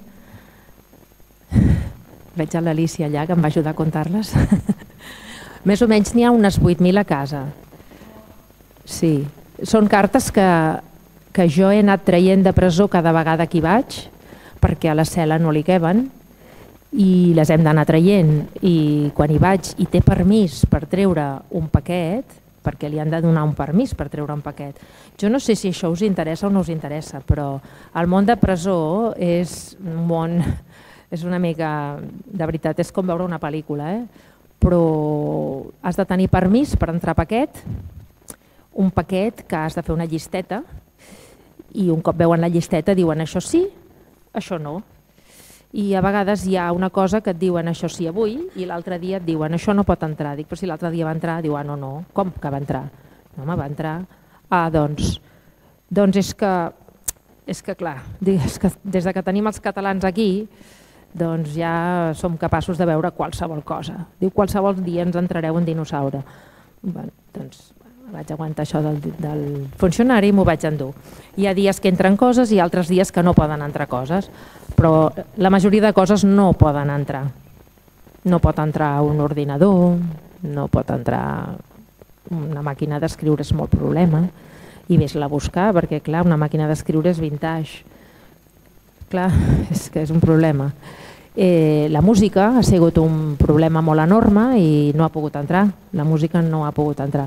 veig a l'Alícia allà que em va ajudar a comptar-les, més o menys n'hi ha unes 8.000 a casa. Sí, són cartes que jo he anat traient de presó cada vegada que hi vaig, perquè a la cel·la no li queben, i les hem d'anar traient. I quan hi vaig i té permís per treure un paquet, perquè li han de donar un permís per treure un paquet. Jo no sé si això us interessa o no us interessa, però el món de presó és un món, és una mica, de veritat, és com veure una pel·lícula, però has de tenir permís per entrar paquet, un paquet que has de fer una llisteta, i un cop veuen la llisteta diuen això sí, això no. I a vegades hi ha una cosa que et diuen això sí avui i l'altre dia et diuen això no pot entrar. Dic, però si l'altre dia va entrar, diu, no, com que va entrar? No, home, va entrar. Doncs és que clar, des que tenim els catalans aquí, doncs ja som capaços de veure qualsevol cosa. Diu, qualsevol dia ens entrareu un dinosaure. Doncs vaig aguantar això del funcionari i m'ho vaig endur. Hi ha dies que entren coses i altres dies que no poden entrar coses, però la majoria de coses no poden entrar. No pot entrar un ordinador, no pot entrar una màquina d'escriure, és molt problema, i vés-la a buscar, perquè clar, una màquina d'escriure és vintage. Clar, és que és un problema. La música ha sigut un problema molt enorme i no ha pogut entrar. La música no ha pogut entrar.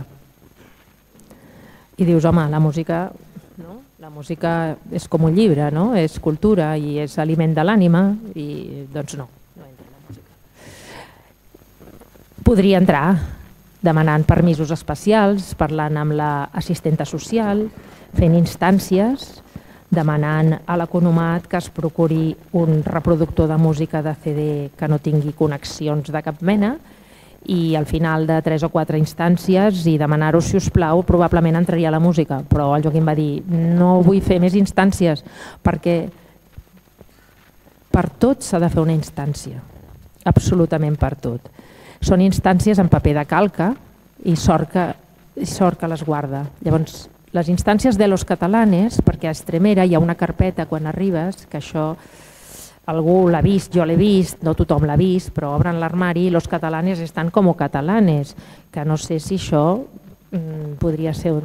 I dius, home, la música és com un llibre, no? És cultura i és aliment de l'ànima i doncs no entra la música. Podria entrar demanant permisos especials, parlant amb l'assistenta social, fent instàncies, demanant a l'Economat que es procuri un reproductor de música de CD que no tingui connexions de cap mena i al final de 3 o 4 instàncies i demanar-ho, si us plau, probablement entraria la música. Però el Joaquim va dir, no vull fer més instàncies perquè per tot s'ha de fer una instància, absolutament per tot. Són instàncies en paper de calca i sort que les guarda. Llavors, les instàncies de los catalanes, perquè a Estremera hi ha una carpeta quan arribes, que això algú l'ha vist, jo l'he vist, no tothom l'ha vist, però obren l'armari i los catalanes estan com catalanes, que no sé si això podria ser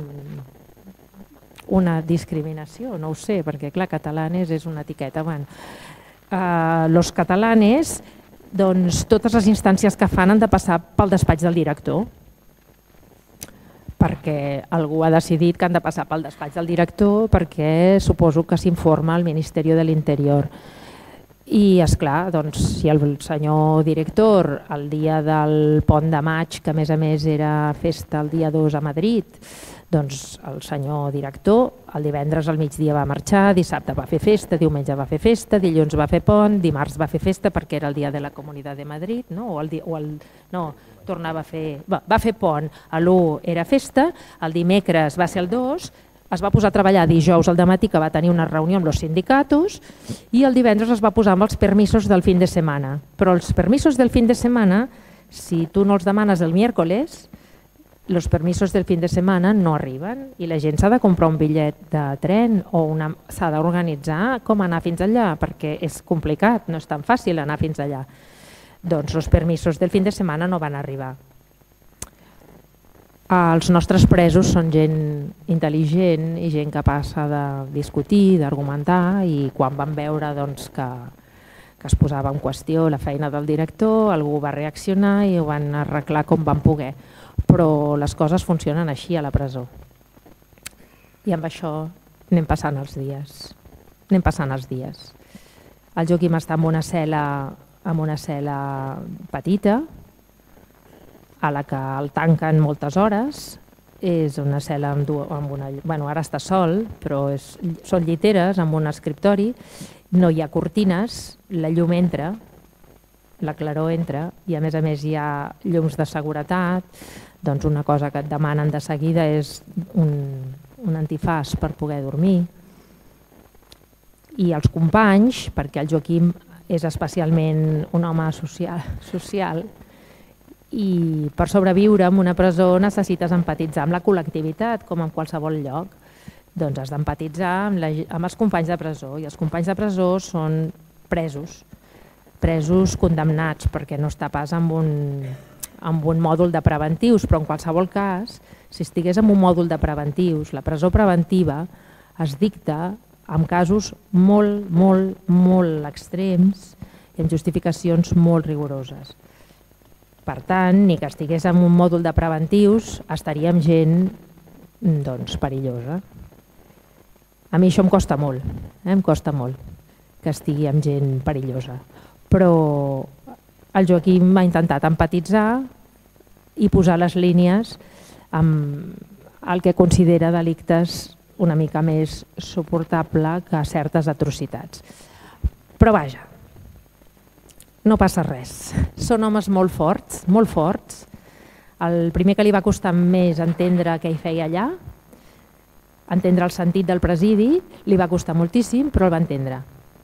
una discriminació, no ho sé, perquè clar, catalanes és una etiqueta. Los catalanes, doncs totes les instàncies que fan han de passar pel despatx del director, perquè algú ha decidit que han de passar pel despatx del director perquè suposo que s'informa al Ministeri de l'Interior. I, esclar, doncs, si el senyor director, el dia del Pont de Maig, que a més era festa el dia 2 a Madrid, doncs el senyor director el divendres al migdia va marxar, dissabte va fer festa, diumenge va fer festa, dilluns va fer pont, dimarts va fer festa perquè era el dia de la Comunitat de Madrid, va fer pont, l'1 era festa, el dimecres va ser el 2, es va posar a treballar dijous al dematí, que va tenir una reunió amb els sindicats, i el divendres es va posar amb els permisos del fin de setmana. Però els permisos del fin de setmana, si tu no els demanes el miércoles, els permisos del fin de setmana no arriben i la gent s'ha de comprar un bitllet de tren o s'ha d'organitzar com anar fins allà, perquè és complicat, no és tan fàcil anar fins allà. Doncs els permisos del fin de setmana no van arribar. Els nostres presos són gent intel·ligent i gent capaç de discutir, d'argumentar, i quan van veure que es posava en qüestió la feina del director, algú va reaccionar i ho van arreglar com van poder. Però les coses funcionen així a la presó. I amb això anem passant els dies. El Joaquim està en una cel·la petita, a la que el tanquen moltes hores. És una cel·la ara està sol, però són lliteres amb un escriptori, no hi ha cortines, la llum entra, la claror entra i a més hi ha llums de seguretat. Doncs una cosa que et demanen de seguida és un antifàs per poder dormir. I els companys, perquè el Joaquim és especialment un home social i per sobreviure en una presó necessites empatitzar amb la col·lectivitat, com en qualsevol lloc. Doncs has d'empatitzar amb els companys de presó, i els companys de presó són presos condemnats, perquè no està pas amb un mòdul de preventius, però en qualsevol cas, si estigués en un mòdul de preventius, la presó preventiva es dicta en casos molt, molt, molt extrems i amb justificacions molt rigoroses. Per tant, ni que estigués en un mòdul de preventius, estaria amb gent perillosa. A mi això em costa molt que estigui amb gent perillosa. Però el Joaquim ha intentat empatitzar i posar les línies amb el que considera delictes una mica més suportable que certes atrocitats. Però vaja, no passa res. Són homes molt forts, molt forts. El primer que li va costar més entendre què hi feia allà, entendre el sentit del presidi, li va costar moltíssim, però el va entendre.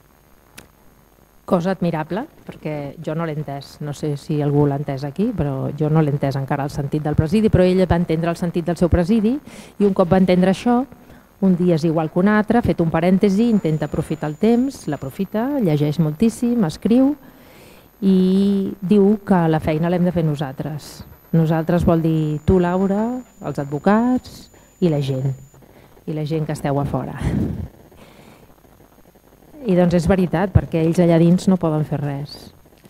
Cosa admirable, perquè jo no l'he entès, no sé si algú l'ha entès aquí, però jo no l'he entès encara el sentit del presidi, però ell va entendre el sentit del seu presidi i un cop va entendre això, un dia és igual que un altre, fet un parèntesi, intenta aprofitar el temps, l'aprofita, llegeix moltíssim, escriu i diu que la feina l'hem de fer nosaltres. Nosaltres vol dir tu, Laura, els advocats i la gent que esteu a fora. I doncs és veritat, perquè ells allà dins no poden fer res.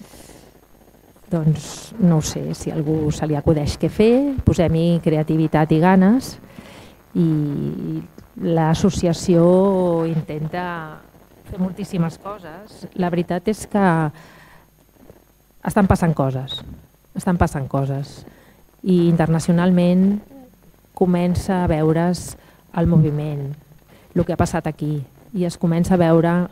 Doncs no ho sé, si a algú se li acudeix què fer, posem-hi creativitat i ganes, i l'associació intenta fer moltíssimes coses. La veritat és que estan passant coses, i internacionalment comença a veure's el moviment, el que ha passat aquí, i es comença a veure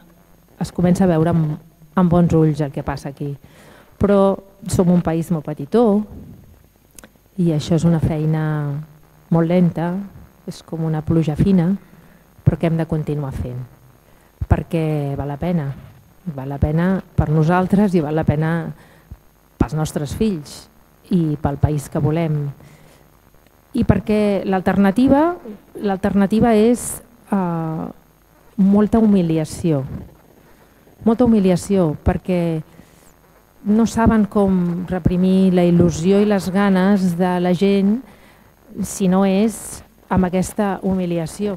amb bons ulls el que passa aquí. Però som un país molt petitó i això és una feina molt lenta, és com una pluja fina, però que hem de continuar fent, perquè val la pena per nosaltres i val la pena pels nostres fills i pel país que volem. I perquè l'alternativa és molta humiliació, perquè no saben com reprimir la il·lusió i les ganes de la gent si no és amb aquesta humiliació.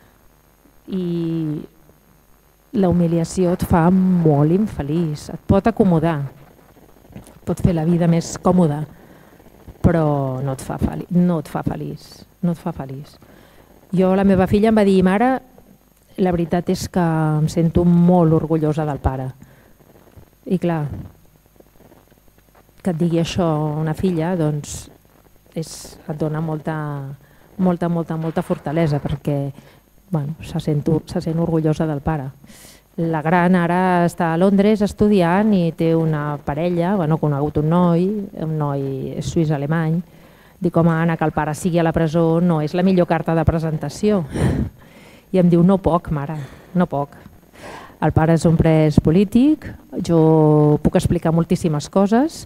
I la humiliació et fa molt infeliç, et pot acomodar, pot fer la vida més còmoda, però no et fa feliç. Jo, la meva filla em va dir: mare, la veritat és que em sento molt orgullosa del pare. I clar, que et digui això una filla, doncs et dona molta fortalesa, perquè se sent orgullosa del pare. La gran ara està a Londres estudiant i té una parella, ha conegut un noi suís-alemany. Dic: home, Anna, que el pare sigui a la presó no és la millor carta de presentació. I em diu: no puc, mare, no puc. El pare és un pres polític, jo puc explicar moltíssimes coses,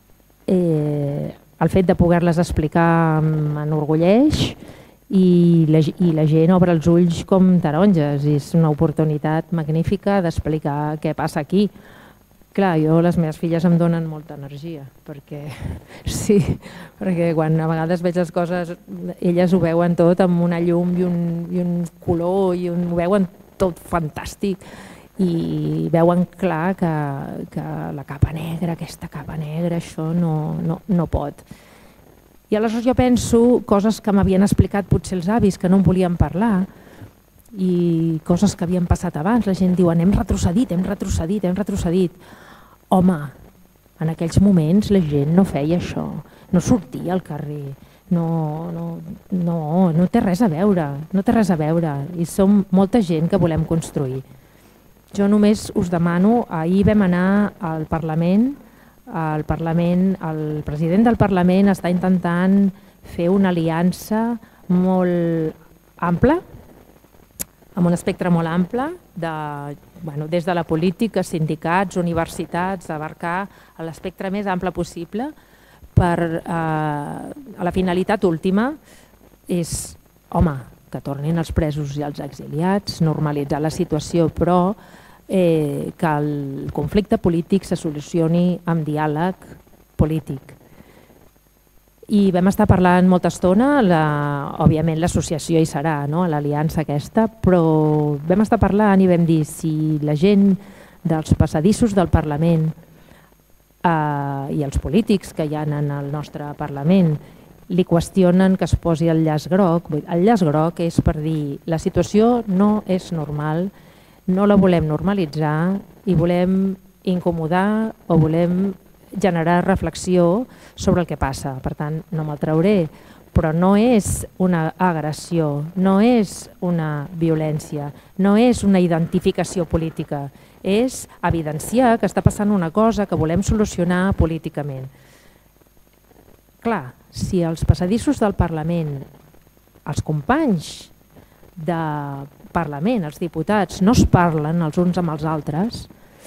el fet de poder-les explicar m'enorgulleix, i la gent obre els ulls com taronges, i és una oportunitat magnífica d'explicar què passa aquí. Clar, les meves filles em donen molta energia, perquè quan a vegades veig les coses, elles ho veuen tot amb una llum i un color, i ho veuen tot fantàstic, i veuen clar que la capa negra, aquesta capa negra, això no pot. I aleshores jo penso coses que m'havien explicat potser els avis, que no en volien parlar, i coses que havien passat abans. La gent diu: hem retrocedit. Home, en aquells moments la gent no feia això, no sortia al carrer, no té res a veure, i som molta gent que volem construir. Jo només us demano: ahir vam anar al Parlament, el president del Parlament està intentant fer una aliança molt ampla, amb un espectre molt ample, des de la política, sindicats, universitats, abarcar l'espectre més ample possible, per la finalitat última és, home, que tornin els presos i els exiliats, normalitzar la situació, però que el conflicte polític se solucioni amb diàleg polític. I vam estar parlant molta estona, òbviament l'associació hi serà, l'aliança aquesta, però vam estar parlant i vam dir: si la gent dels passadissos del Parlament i els polítics que hi ha en el nostre Parlament li qüestionen que es posi el llaç groc és per dir: la situació no és normal, no la volem normalitzar i volem incomodar o volem generar reflexió sobre el que passa. Per tant, no me'l trauré, però no és una agressió, no és una violència, no és una identificació política, és evidenciar que està passant una cosa que volem solucionar políticament. Clar, si els passadissos del Parlament, els companys de Parlament, els diputats, no es parlen els uns amb els altres,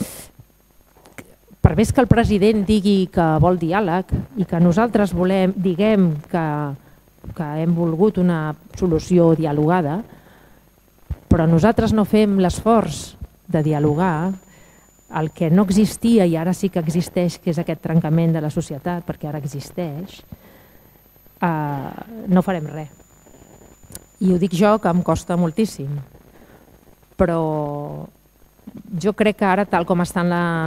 per més que el president digui que vol diàleg i que nosaltres diguem que hem volgut una solució dialogada, però nosaltres no fem l'esforç de dialogar, el que no existia i ara sí que existeix, que és aquest trencament de la societat, perquè ara existeix, no farem res. I ho dic jo, que em costa moltíssim, però jo crec que ara, tal com està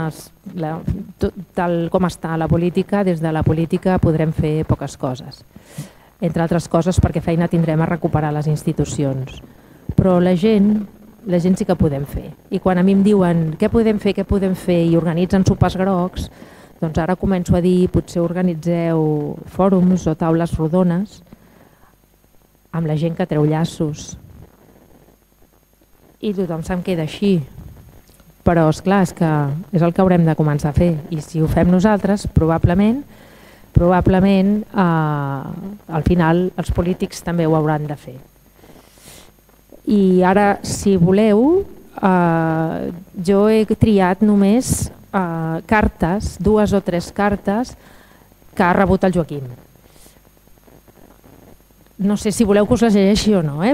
la política, des de la política podrem fer poques coses. Entre altres coses perquè feina tindrem a recuperar les institucions. Però la gent sí que podem fer. I quan a mi em diuen què podem fer i organitzen sopars grocs, doncs ara començo a dir potser organitzeu fòrums o taules rodones amb la gent que treu llaços. I tothom se'm queda així. Però esclar, és que és el que haurem de començar a fer. I si ho fem nosaltres, probablement al final els polítics també ho hauran de fer. I ara, si voleu, jo he triat només cartes, 2 o 3 cartes que ha rebut el Joaquim. No sé si voleu que us les llegeixi o no,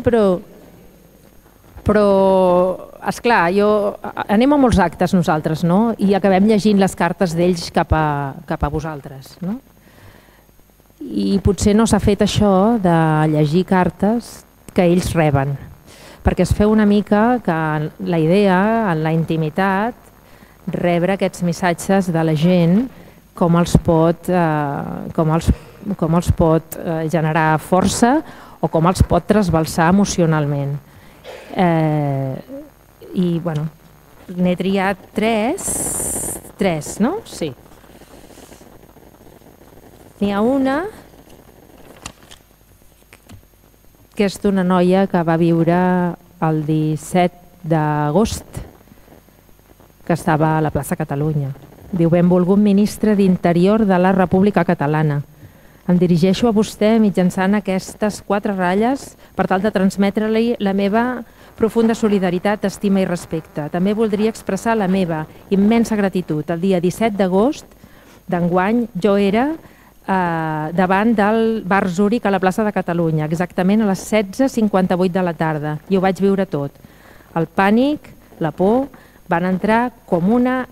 però esclar, anem a molts actes nosaltres, no? I acabem llegint les cartes d'ells cap a vosaltres, no? I potser no s'ha fet això de llegir cartes que ells reben, perquè es feu una mica que la idea, en la intimitat, rebre aquests missatges de la gent, com els pot generar força o com els pot trasbalsar emocionalment. I bueno, n'he triat 3, no? Sí. N'hi ha una que és d'una noia que va viure el 17 d'agost, que estava a la plaça Catalunya. Diu: benvolgut ministre d'Interior de la República Catalana. Em dirigeixo a vostè mitjançant aquestes 4 ratlles per tal de transmetre-li la meva profunda solidaritat, estima i respecte. També voldria expressar la meva immensa gratitud. El dia 17 d'agost d'enguany jo era davant del bar Zúrich a la plaça de Catalunya, exactament a les 16:58 de la tarda, i ho vaig viure tot. El pànic, la por, van entrar com una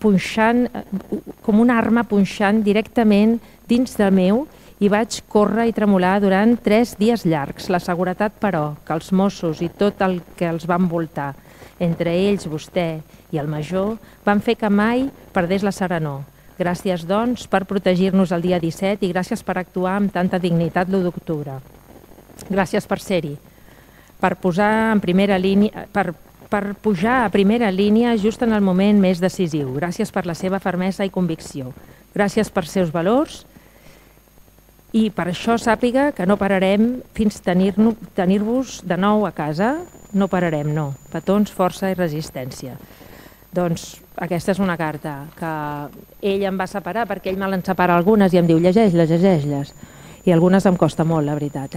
arma punxant directament dins del meu i vaig córrer i tremolar durant 3 dies llargs. La seguretat, però, que els Mossos i tot el que els va envoltar, entre ells vostè i el major, van fer que mai perdés la serenor. Gràcies, doncs, per protegir-nos el dia 17 i gràcies per actuar amb tanta dignitat l'1 d'octubre. Gràcies per ser-hi, per posar en primera línia, per pujar a primera línia just en el moment més decisiu. Gràcies per la seva fermesa i convicció. Gràcies per seus valors i per això sàpiga que no pararem fins tenir-vos de nou a casa. No pararem, no. Petons, força i resistència. Doncs aquesta és una carta que ell em va separar, perquè ell me l'en separa algunes i em diu llegeix-les. I algunes em costa molt, la veritat.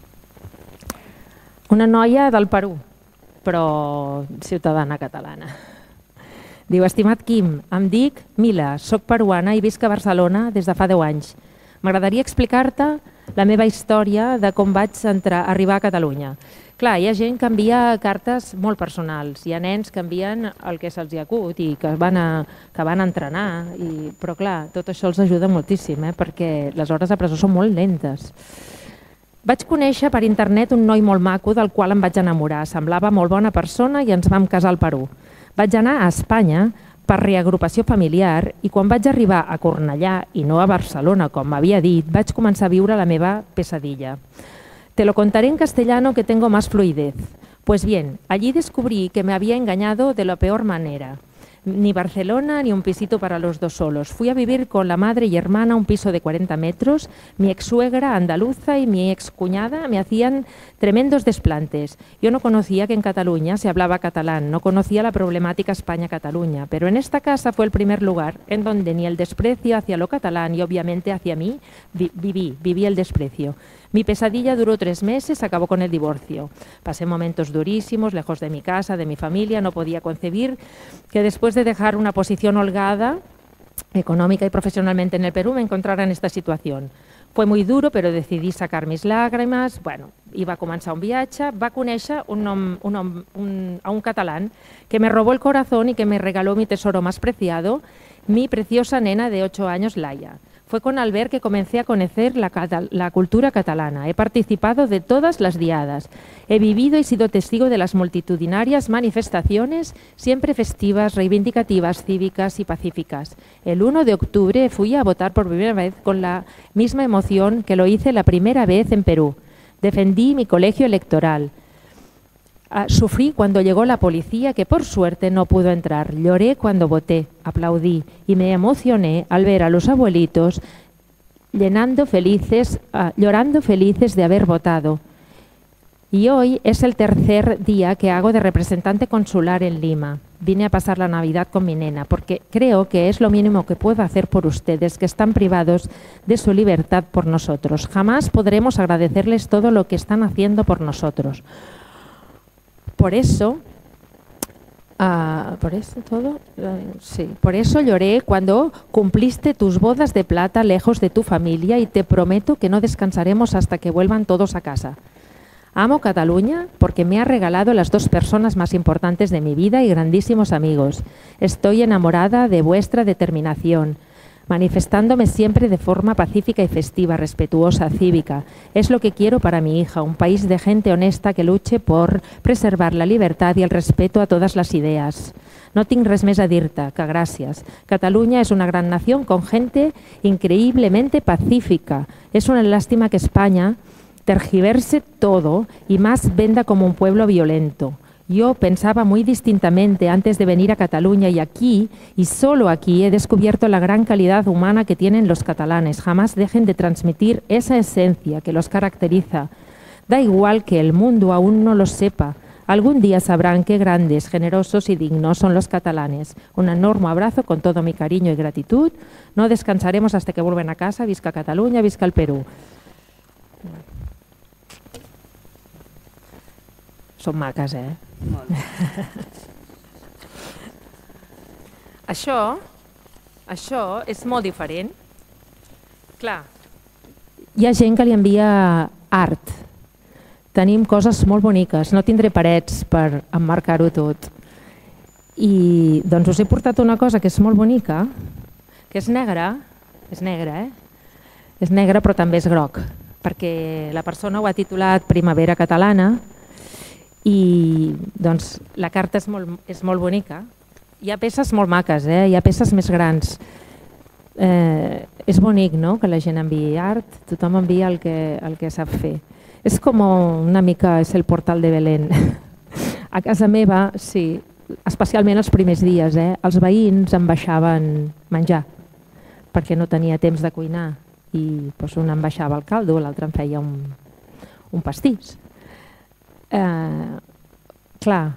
Una noia del Perú, però ciutadana catalana. Diu: estimat Quim, em dic Mila, soc peruana i visc a Barcelona des de fa 10 anys. M'agradaria explicar-te la meva història de com vaig arribar a Catalunya. Clar, hi ha gent que envia cartes molt personals, hi ha nens que envien el que se'ls acut i que van entrenar, però clar, tot això els ajuda moltíssim, perquè les hores de presó són molt lentes. Vaig conèixer per internet un noi molt maco del qual em vaig enamorar, semblava molt bona persona i ens vam casar al Perú. Vaig anar a Espanya per reagrupació familiar i quan vaig arribar a Cornellà i no a Barcelona, com m'havia dit, vaig començar a viure la meva pesadilla. Te lo contaré en castellano que tengo más fluidez. Pues bien, allí descubrí que me había engañado de la peor manera. Ni Barcelona ni un pisito para los dos solos. Fui a vivir con la madre y hermana a un piso de 40 metros. Mi ex-suegra andaluza y mi ex-cuñada me hacían tremendos desplantes. Yo no conocía que en Cataluña se hablaba catalán, no conocía la problemática España-Cataluña, pero en esta casa fue el primer lugar en donde ni el desprecio hacia lo catalán y obviamente hacia mí viví el desprecio. Mi pesadilla duró 3 meses, acabó con el divorcio. Pasé momentos durísimos, lejos de mi casa, de mi familia. No podía concebir que después de dejar una posición holgada, económica y profesionalmente en el Perú, me encontrara en esta situación. Fue muy duro, pero decidí sacar mis lágrimas. Bueno, iba a començar un viatge, va conèixer a un catalán que me robó el corazón y que me regaló mi tesoro más preciado, mi preciosa nena de 8 años, Laia. Fue con Albert que comencé a conocer la cultura catalana. He participado de todas las diadas. He vivido y sido testigo de las multitudinarias manifestaciones, siempre festivas, reivindicativas, cívicas y pacíficas. El 1 de octubre fui a votar por primera vez con la misma emoción que lo hice la primera vez en Perú. Defendí mi colegio electoral. Sufrí cuando llegó la policía, que por suerte no pudo entrar. Lloré cuando voté, aplaudí y me emocioné al ver a los abuelitos llorando felices de haber votado. Y hoy es el tercer día que hago de representante consular en Lima. Vine a pasar la Navidad con mi nena porque creo que es lo mínimo que puedo hacer por ustedes, que están privados de su libertad por nosotros. Jamás podremos agradecerles todo lo que están haciendo por nosotros. Por eso lloré cuando cumpliste tus bodas de plata lejos de tu familia y te prometo que no descansaremos hasta que vuelvan todos a casa. Amo Cataluña porque me ha regalado las dos personas más importantes de mi vida y grandísimos amigos. Estoy enamorada de vuestra determinación, manifestándome siempre de forma pacífica y festiva, respetuosa, cívica. Es lo que quiero para mi hija, un país de gente honesta que luche por preservar la libertad y el respeto a todas las ideas. No tinc res més a dir-te que gràcies. Cataluña es una gran nación con gente increíblemente pacífica. Es una lástima que España tergiverse todo y más venda como un pueblo violento. Yo pensaba muy distintamente antes de venir a Cataluña y aquí, y solo aquí, he descubierto la gran calidad humana que tienen los catalanes. Jamás dejen de transmitir esa esencia que los caracteriza. Da igual que el mundo aún no lo sepa. Algún día sabrán qué grandes, generosos y dignos son los catalanes. Un enorme abrazo con todo mi cariño y gratitud. No descansaremos hasta que vuelvan a casa. Visca Catalunya, visca el Perú. Són maques, Molt. Això és molt diferent. Clar, hi ha gent que li envia art. Tenim coses molt boniques, no tindré parets per emmarcar-ho tot. I doncs us he portat una cosa que és molt bonica, que és negra, és negra però també és groc, perquè la persona ho ha titulat Primavera Catalana. I doncs, la carta és molt bonica. Hi ha peces molt maques, hi ha peces més grans. És bonic, no?, que la gent enviï art, tothom envia el que sap fer. És com una mica, és el portal de Belén. A casa meva, sí, especialment els primers dies, els veïns em baixaven menjar, perquè no tenia temps de cuinar. I doncs, un em baixava el caldo, l'altre em feia un pastís. Clar,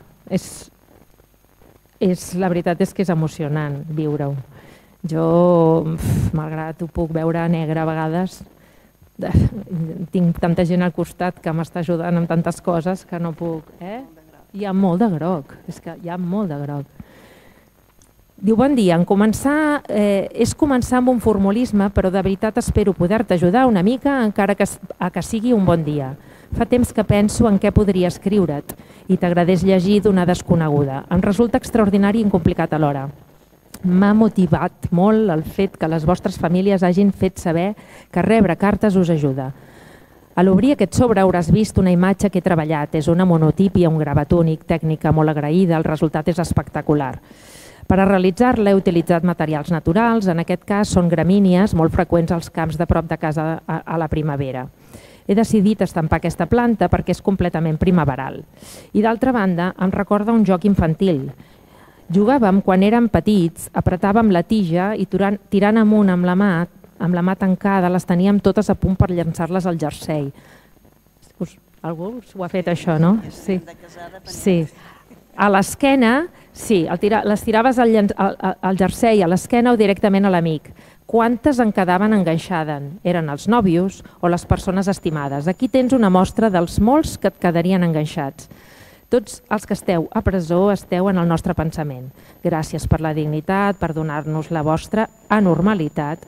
la veritat és que és emocionant viure-ho. Jo, malgrat ho puc veure negre a vegades, tinc tanta gent al costat que m'està ajudant amb tantes coses que no puc. Hi ha molt de groc, és que hi ha molt de groc. Diu, bon dia, és començar amb un formulisme, però de veritat espero poder-te ajudar una mica encara que sigui un bon dia. Fa temps que penso en què podria escriure't i t'agradés llegir d'una desconeguda. Em resulta extraordinari i complicat alhora. M'ha motivat molt el fet que les vostres famílies hagin fet saber que rebre cartes us ajuda. A l'obrir aquest sobre hauràs vist una imatge que he treballat. És una monotípia, un gravat únic, tècnica molt agraïda, el resultat és espectacular. Per a realitzar-la he utilitzat materials naturals, en aquest cas són gramínies molt freqüents als camps de prop de casa a la primavera. He decidit estampar aquesta planta perquè és completament primaveral. I d'altra banda, em recorda un joc infantil. Jugàvem quan érem petits, apretàvem la tija i tirant amunt amb la mà tancada, les teníem totes a punt per llançar-les al jersei. Algú ho ha fet això, no? Sí. A l'esquena, sí, les tiraves al jersei, a l'esquena o directament a l'amic. Quantes en quedaven enganxades? Eren els nòvios o les persones estimades. Aquí tens una mostra dels molts que et quedarien enganxats. Tots els que esteu a presó esteu en el nostre pensament. Gràcies per la dignitat, per donar-nos la vostra anormalitat,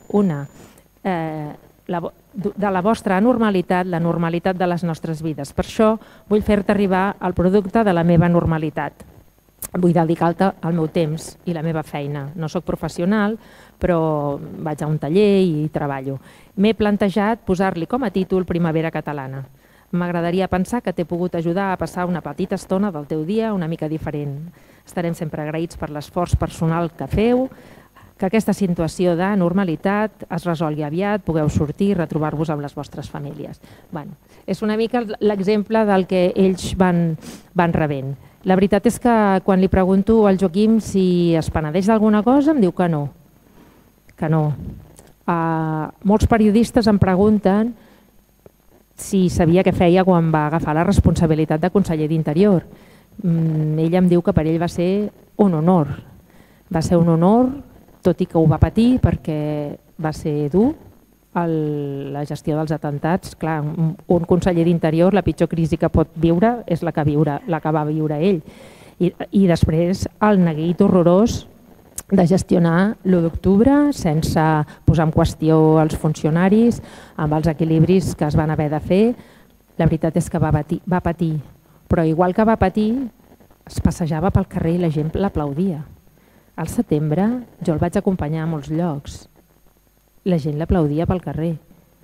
de la vostra anormalitat, la normalitat de les nostres vides. Per això vull fer-te arribar el producte de la meva normalitat. vull dedicar el meu temps i la meva feina. No soc professional, però vaig a un taller i treballo. M'he plantejat posar-li com a títol Primavera Catalana. M'agradaria pensar que t'he pogut ajudar a passar una petita estona del teu dia una mica diferent. Estarem sempre agraïts per l'esforç personal que feu, que aquesta situació de normalitat es resolgui aviat, pugueu sortir i retrobar-vos amb les vostres famílies. Bueno, és una mica l'exemple del que ells van rebent. La veritat és que quan li pregunto al Joaquim si es penedeix d'alguna cosa, em diu que no. Que no. Molts periodistes em pregunten si sabia què feia quan va agafar la responsabilitat de conseller d'Interior. Ell em diu que per ell va ser un honor. Va ser un honor, tot i que ho va patir perquè va ser dur la gestió dels atentats. Clar, un conseller d'Interior, la pitjor crisi que pot viure és la que va viure ell. I després el neguit horrorós de gestionar l'1 d'octubre sense posar en qüestió els funcionaris, amb els equilibris que es van haver de fer. La veritat és que va patir, però igual que va patir, es passejava pel carrer i la gent l'aplaudia. Al setembre jo el vaig acompanyar a molts llocs. La gent l'aplaudia pel carrer.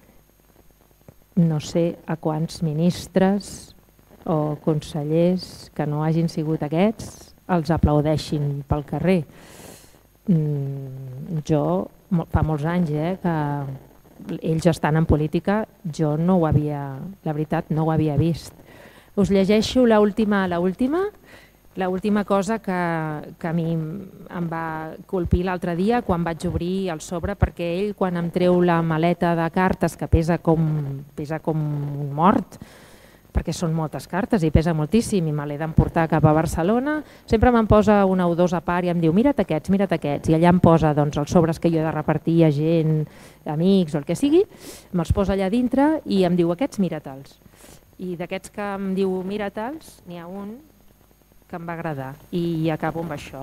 No sé a quants ministres o consellers que no hagin sigut aquests els aplaudeixin pel carrer. Jo, fa molts anys que ells estan en política, jo no ho havia, la veritat, no ho havia vist. Us llegeixo l'última cosa que a mi em va colpir l'altre dia quan vaig obrir el sobre, perquè ell, quan em treu la maleta de cartes, que pesa com un mort, perquè són moltes cartes i pesa moltíssim i me l'he d'emportar cap a Barcelona, sempre me'n posa una o dos a part i em diu mira't aquests, i allà em posa els sobres que jo he de repartir a gent, amics o el que sigui, me'ls posa allà dintre i em diu aquests mirat'ls. I d'aquests que em diu mirat'ls, n'hi ha un que em va agradar i acabo amb això.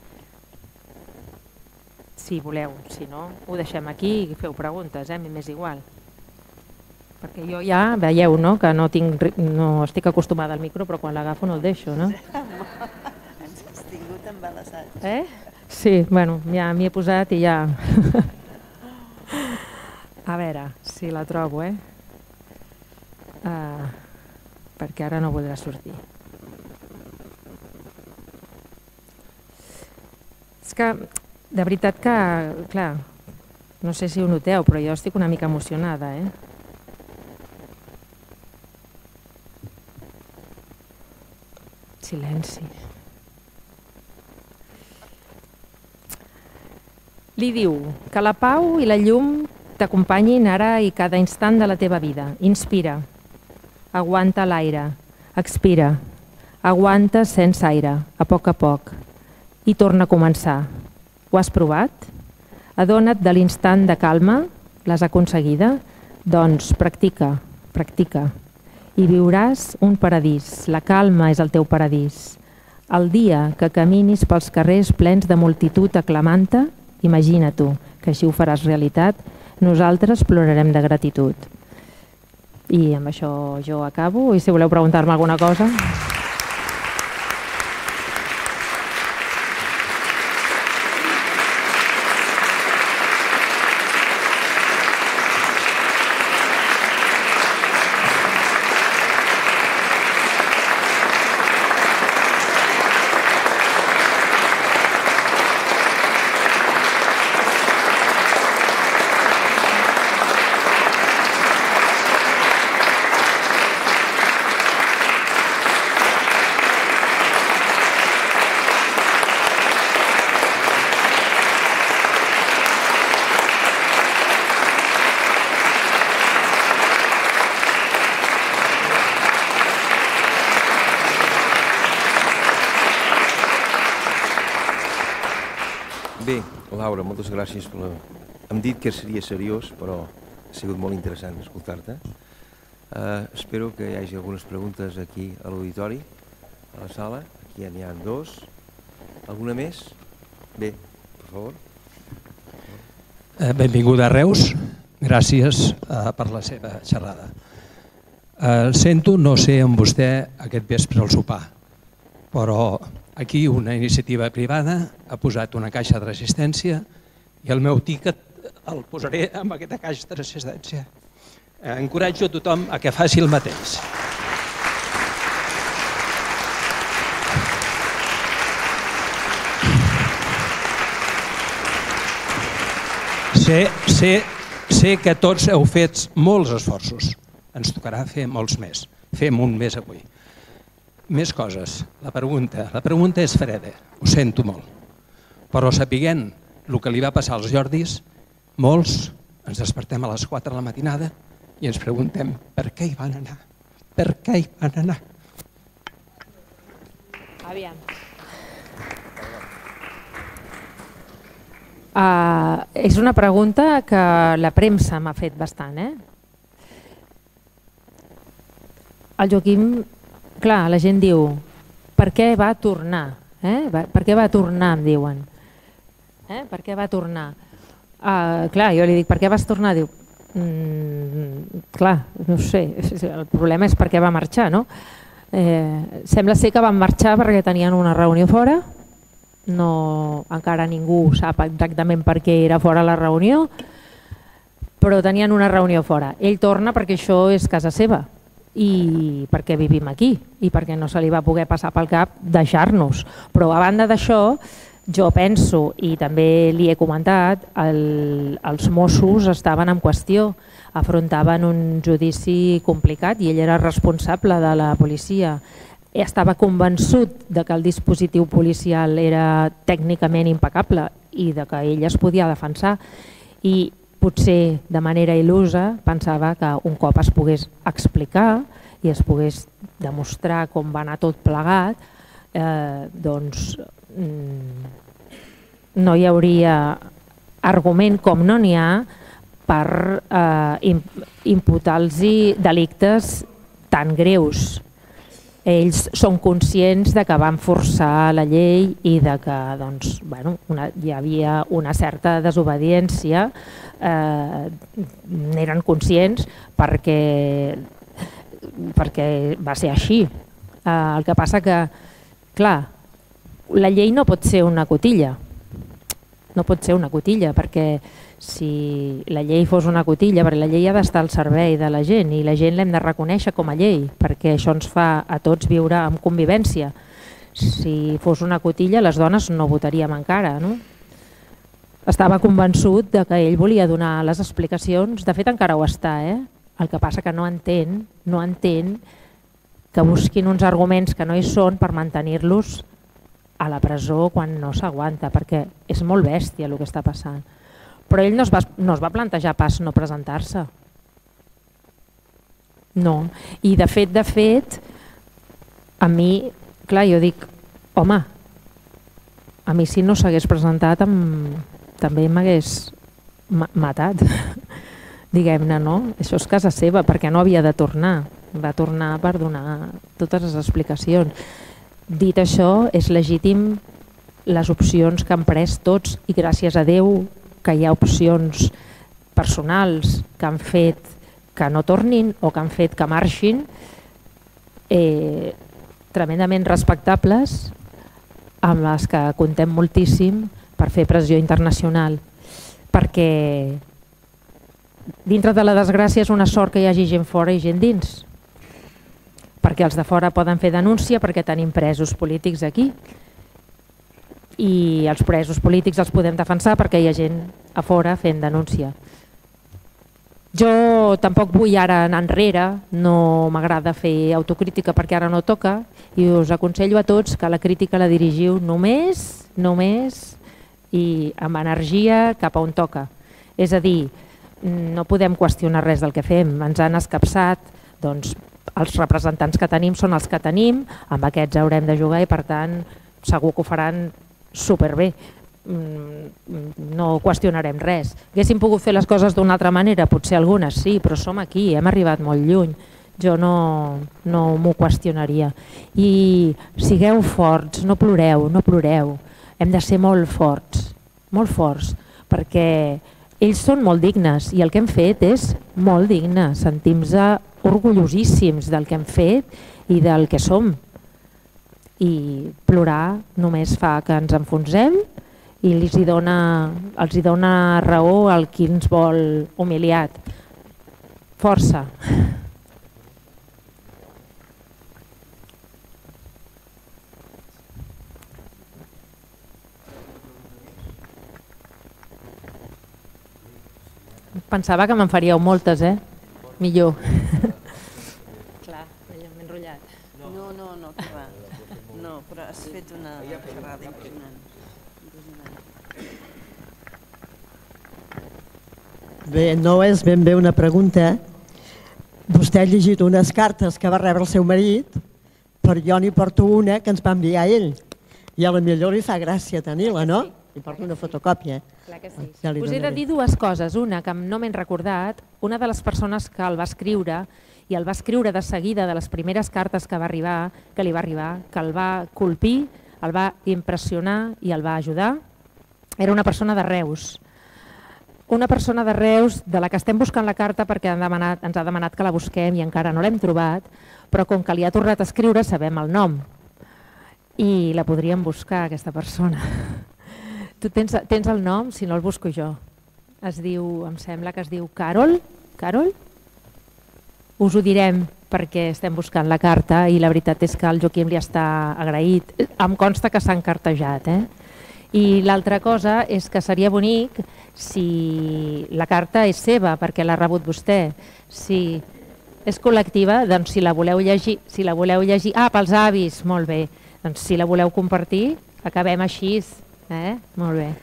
Si voleu, si no, ho deixem aquí i feu preguntes, m'és igual. Perquè jo ja veieu que no estic acostumada al micro, però quan l'agafo no el deixo, no? Ens has tingut embalassats. Sí, bueno, ja m'hi he posat i ja... A veure si la trobo, perquè ara no voldrà sortir. És que, de veritat que, clar, no sé si ho noteu, però jo estic una mica emocionada, Silenci. Li diu que la pau i la llum t'acompanyin ara i cada instant de la teva vida. Inspira, aguanta l'aire, expira, aguanta sense aire, a poc, i torna a començar. Ho has provat? Adona't de l'instant de calma? L'has aconseguida? Doncs practica, i viuràs un paradís. La calma és el teu paradís. El dia que caminis pels carrers plens de multitud aclamant-te, imagina-t'ho, que així ho faràs realitat, nosaltres plorarem de gratitud. I amb això jo acabo, i si voleu preguntar-me alguna cosa... Bé, Laura, moltes gràcies. Hem dit que seria seriós, però ha sigut molt interessant escoltar-te. Espero que hi hagi algunes preguntes aquí a l'auditori, a la sala. Aquí ja n'hi ha dos. Alguna més? Bé, per favor. Benvinguda a Reus. Gràcies per la seva xerrada. Sento no ser amb vostè aquest vespre al sopar, però Aquí una iniciativa privada ha posat una caixa de resistència i el meu tíquet el posaré en aquesta caixa de resistència. Encoratjo a tothom a que faci el mateix. Sé que tots heu fet molts esforços. Ens tocarà fer molts més. Fem un més avui. Més coses. La pregunta és freda, ho sento molt. Però sapiguent el que li va passar als Jordis, molts ens despertem a les 4 de la matinada i ens preguntem per què hi van anar. Per què hi van anar? Aviam. És una pregunta que la premsa m'ha fet bastant. El Joaquim, clar, la gent diu, per què va tornar? Per què va tornar, em diuen. Per què va tornar? Clar, jo li dic, per què vas tornar? Diu, clar, no sé, el problema és per què va marxar, no? Sembla ser que van marxar perquè tenien una reunió fora, encara ningú sap exactament per què era fora la reunió, però tenien una reunió fora. Ell torna perquè això és casa seva i perquè vivim aquí i perquè no se li va poder passar pel cap deixar-nos. Però a banda d'això, jo penso, i també li he comentat, els Mossos estaven en qüestió, afrontaven un judici complicat i ell era responsable de la policia. Estava convençut de que el dispositiu policial era tècnicament impecable i de que ell es podia defensar i potser de manera il·lusa pensava que un cop es pogués explicar i es pogués demostrar com va anar tot plegat, doncs no hi hauria argument, com no n'hi ha, per imputar-los delictes tan greus. Ells són conscients de que van forçar la llei i de que hi havia una certa desobediència, n'eren conscients perquè va ser així. El que passa que, clar, la llei no pot ser una cotilla, perquè si la llei fos una cotilla, perquè la llei ha d'estar al servei de la gent i la gent l'hem de reconèixer com a llei, perquè això ens fa a tots viure en convivència. Si fos una cotilla, les dones no votaríem encara, no? Estava convençut de que ell volia donar les explicacions, de fet encara ho està, el que passa que no entén que busquin uns arguments que no hi són per mantenir-los a la presó quan no s'aguanta, perquè és molt bèstia el que està passant. Però ell no es va plantejar pas no presentar-se. No. I de fet, a mi, clar, jo dic, home, a mi si no s'hagués presentat també m'hagués matat, diguem-ne, no? Això és casa seva, perquè no havia de tornar. Va tornar per donar totes les explicacions. Dit això, és legítim les opcions que han pres tots i gràcies a Déu que hi ha opcions personals que han fet que no tornin o que han fet que marxin tremendament respectables amb les que contem moltíssim per fer pressió internacional, perquè dintre de la desgràcia és una sort que hi hagi gent fora i gent dins, perquè els de fora poden fer denúncia perquè tenim presos polítics aquí i els presos polítics els podem defensar perquè hi ha gent a fora fent denúncia. Jo tampoc vull ara anar enrere, no m'agrada fer autocrítica perquè ara no toca i us aconsello a tots que la crítica la dirigiu només i amb energia cap a on toca. És a dir, no podem qüestionar res del que fem, ens han escapçat, doncs els representants que tenim són els que tenim, amb aquests haurem de jugar i per tant segur que ho faran superbé. No qüestionarem res. Haguéssim pogut fer les coses d'una altra manera, potser algunes sí, però som aquí, hem arribat molt lluny. Jo no m'ho qüestionaria. I sigueu forts, no ploreu, hem de ser molt forts, perquè ells són molt dignes i el que hem fet és molt digne, sentim-nos orgullosíssims del que hem fet i del que som. i plorar només fa que ens enfonsem i els hi dona raó al qui ens vol humiliat. Força. Pensava que me'n faríeu moltes, Millor. Clar, m'he enrotllat. No, que va. No, però has fet una xerrada impressionant. Bé, no és ben bé una pregunta. Vostè ha llegit unes cartes que va rebre el seu marit, però jo n'hi porto una que ens va enviar ell. I a la millor li fa gràcia tenir-la, no? Li porto una fotocòpia. Clar que sí. Ja li Us he de donaré. dir dues coses. Una, que no m'he recordat, una de les persones que el va escriure, i el va escriure de seguida de les primeres cartes que li va arribar, que el va colpir, el va impressionar i el va ajudar, era una persona de Reus. Una persona de Reus de la que estem buscant la carta perquè ens ha demanat que la busquem i encara no l'hem trobat, però com que li ha tornat a escriure sabem el nom i la podríem buscar, aquesta persona. Tu tens el nom, si no el busco jo. Em sembla que es diu Carol. Carol? Us ho direm perquè estem buscant la carta i la veritat és que el Joaquim li està agraït. Em consta que s'ha encartejat. I l'altra cosa és que seria bonic si la carta és seva perquè l'ha rebut vostè. Si és col·lectiva, doncs si la voleu llegir... pels avis, molt bé. Doncs si la voleu compartir, acabem així. Molt bé.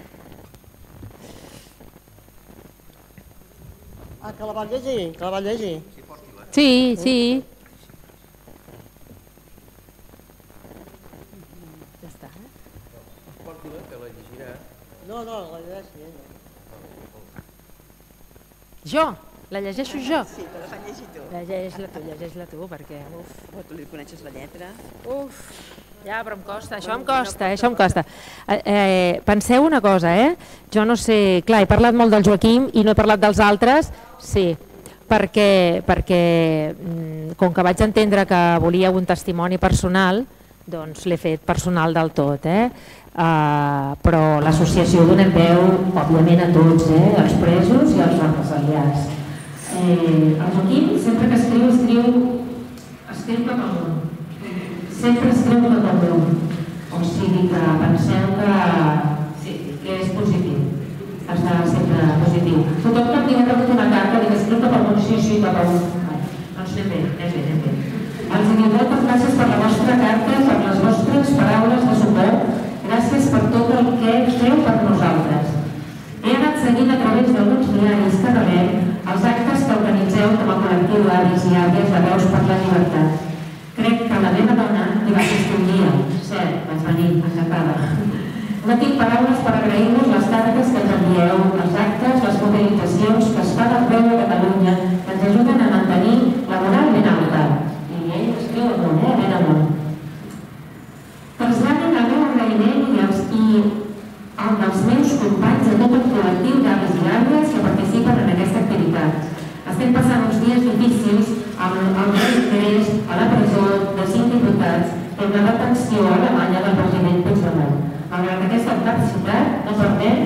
Que la vol llegir? Que la vol llegir? Sí. Ja està. Porti-la, que la llegirà. No, la llegeixi ella. Jo? La llegeixo jo? Sí, te la fan llegir tu. Llegeix-la tu, perquè... Tu li coneixes la lletra? Ja, però em costa, això em costa. Penseu una cosa, Jo no sé... Clar, he parlat molt del Joaquim i no he parlat dels altres, sí, perquè com que vaig entendre que volíeu un testimoni personal, doncs l'he fet personal del tot, però l'associació donem veu, òbviament, a tots, els presos i els represaliats. El Joaquim, sempre que escriu cap al món. Sempre escriu cap al món. O sigui que penseu que és positiu. Està sempre positiu. Tothom que em rebut una carta que escriu cap al món, sí, cap al món. Doncs anem bé. Els diu moltes gràcies per la vostra carta, per les vostres paraules de suport. Gràcies per tot el que feu per nosaltres. He anat seguint a través d'alguns diaris que rebem els actes que organitzeu com a col·lectiu d'avis i àvies de Veus per la Llibertat. Crec que la meva dona hi va assistir un dia. Cert, vaig venir, encantada. No tinc paraules per agrair-vos les cartes que ens envieu, els actes, les mobilitzacions que es fan arreu de Catalunya, que ens ajuden a mantenir la moral ben alta. I ell escriu amunt, ben amunt. Traslladin el meu agraïment i el dels meus companys de tot el col·lectiu d'avis i àvies que participen en aquesta activitat. Estem passant uns dies difícils amb el regrés a la presó de 5 diputats per la detenció alemanya del president Puigdemont. Malgrat aquesta adversitat, no perdem...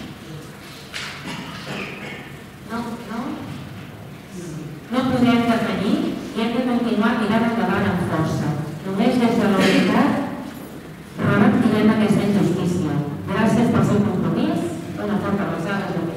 No podrem detenir i hem de continuar mirant endavant amb força. Només des de la unitat revertirem aquesta injustícia. Gràcies pel seu compromís. Una forta abraçada a tots.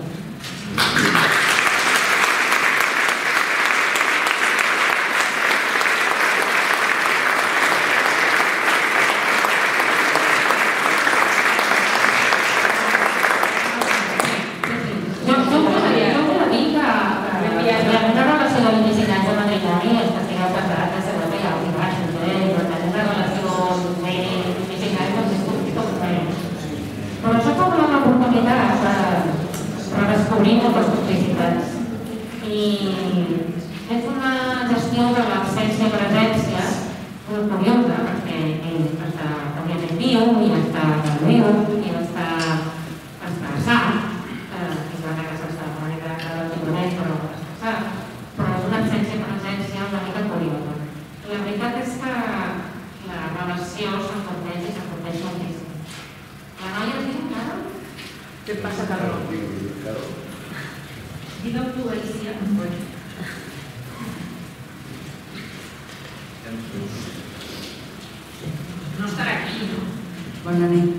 La veritat és que la relació Què et passa, Carol? Digue'm tu, Alicia. No estarà aquí, no? Bona nit.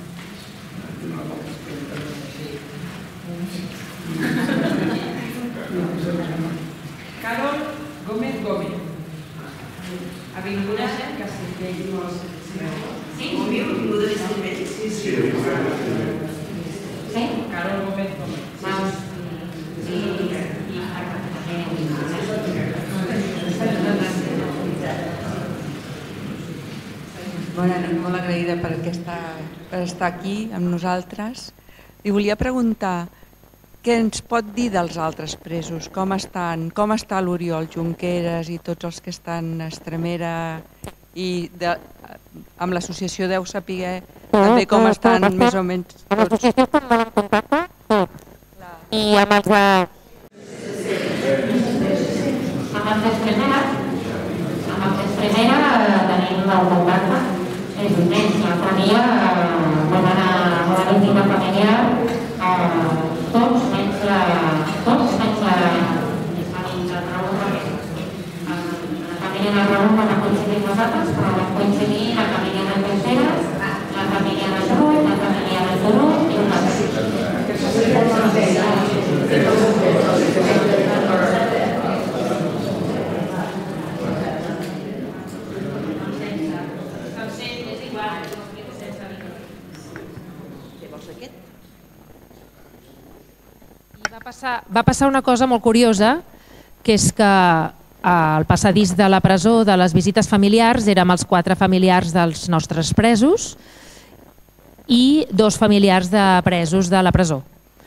Carol Gómez Gómez. Avinguda Castellbell. Sí? Avinguda Castellbell. Sí, sí. Sí? Carol Gómez Gómez. Bona nit, molt agraïda per estar aquí amb nosaltres. Li volia preguntar què ens pot dir dels altres presos, com està l'Oriol Junqueras i tots els que estan a Extremera i amb l'associació deu saber també com estan més o menys tots. I amb els de... Amb els d'Extremera tenim el contacte. És immens. L'altre dia vam anar a una visita familiar, tots menys la família del Raül. La família del Raül no va coincidir amb nosaltres, però vam coincidir la família de Teixeres, la família de Turull, la família de Turull i nosaltres. Va passar una cosa molt curiosa, que és que al passadís de la presó de les visites familiars érem els 4 familiars dels nostres presos i 2 familiars de presos de la presó.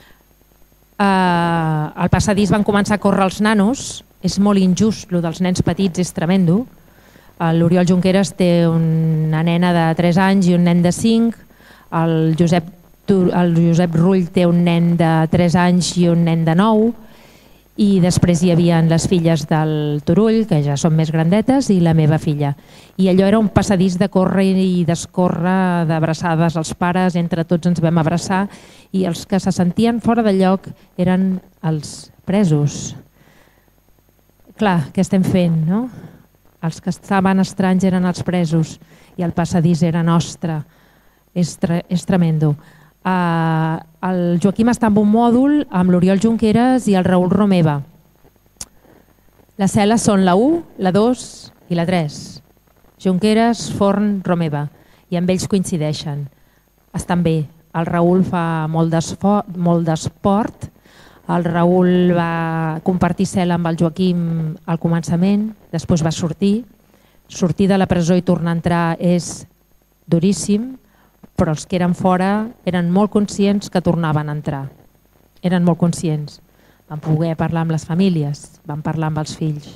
Al passadís van començar a córrer els nanos, és molt injust, el dels nens petits és tremendo. L'Oriol Junqueras té una nena de 3 anys i un nen de 5, el Josep Rull té un nen de 3 anys i un nen de 9, i després hi havia les filles del Turull, que ja són més grandetes, i la meva filla. I allò era un passadís de córrer i descórrer, d'abraçades als pares, entre tots ens vam abraçar, i els que se sentien fora de lloc eren els presos. Clar, què estem fent, no? Els que estaven estranys eren els presos i el passadís era nostre. És tremendo. El Joaquim està en un mòdul amb l'Oriol Junqueras i el Raül Romeva. Les cel·les són la 1, la 2 i la 3. Junqueras, Forn, Romeva. I amb ells coincideixen. Estan bé. El Raül fa molt d'esport. El Raül va compartir cel·la amb el Joaquim al començament, després va sortir. Sortir de la presó i tornar a entrar és duríssim, però els que eren fora eren molt conscients que tornaven a entrar. Eren molt conscients. Van poder parlar amb les famílies, van parlar amb els fills.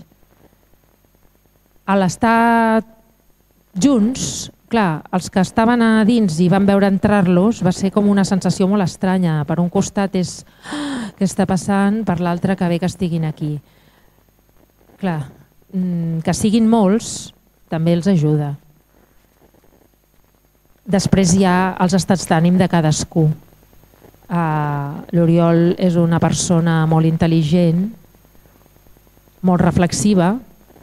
A l'estar junts, clar, els que estaven a dins i van veure entrar-los va ser com una sensació molt estranya. Per un costat és què està passant, per l'altre que bé que estiguin aquí. Clar, que siguin molts també els ajuda. Després hi ha els estats d'ànim de cadascú. L'Oriol és una persona molt intel·ligent, molt reflexiva,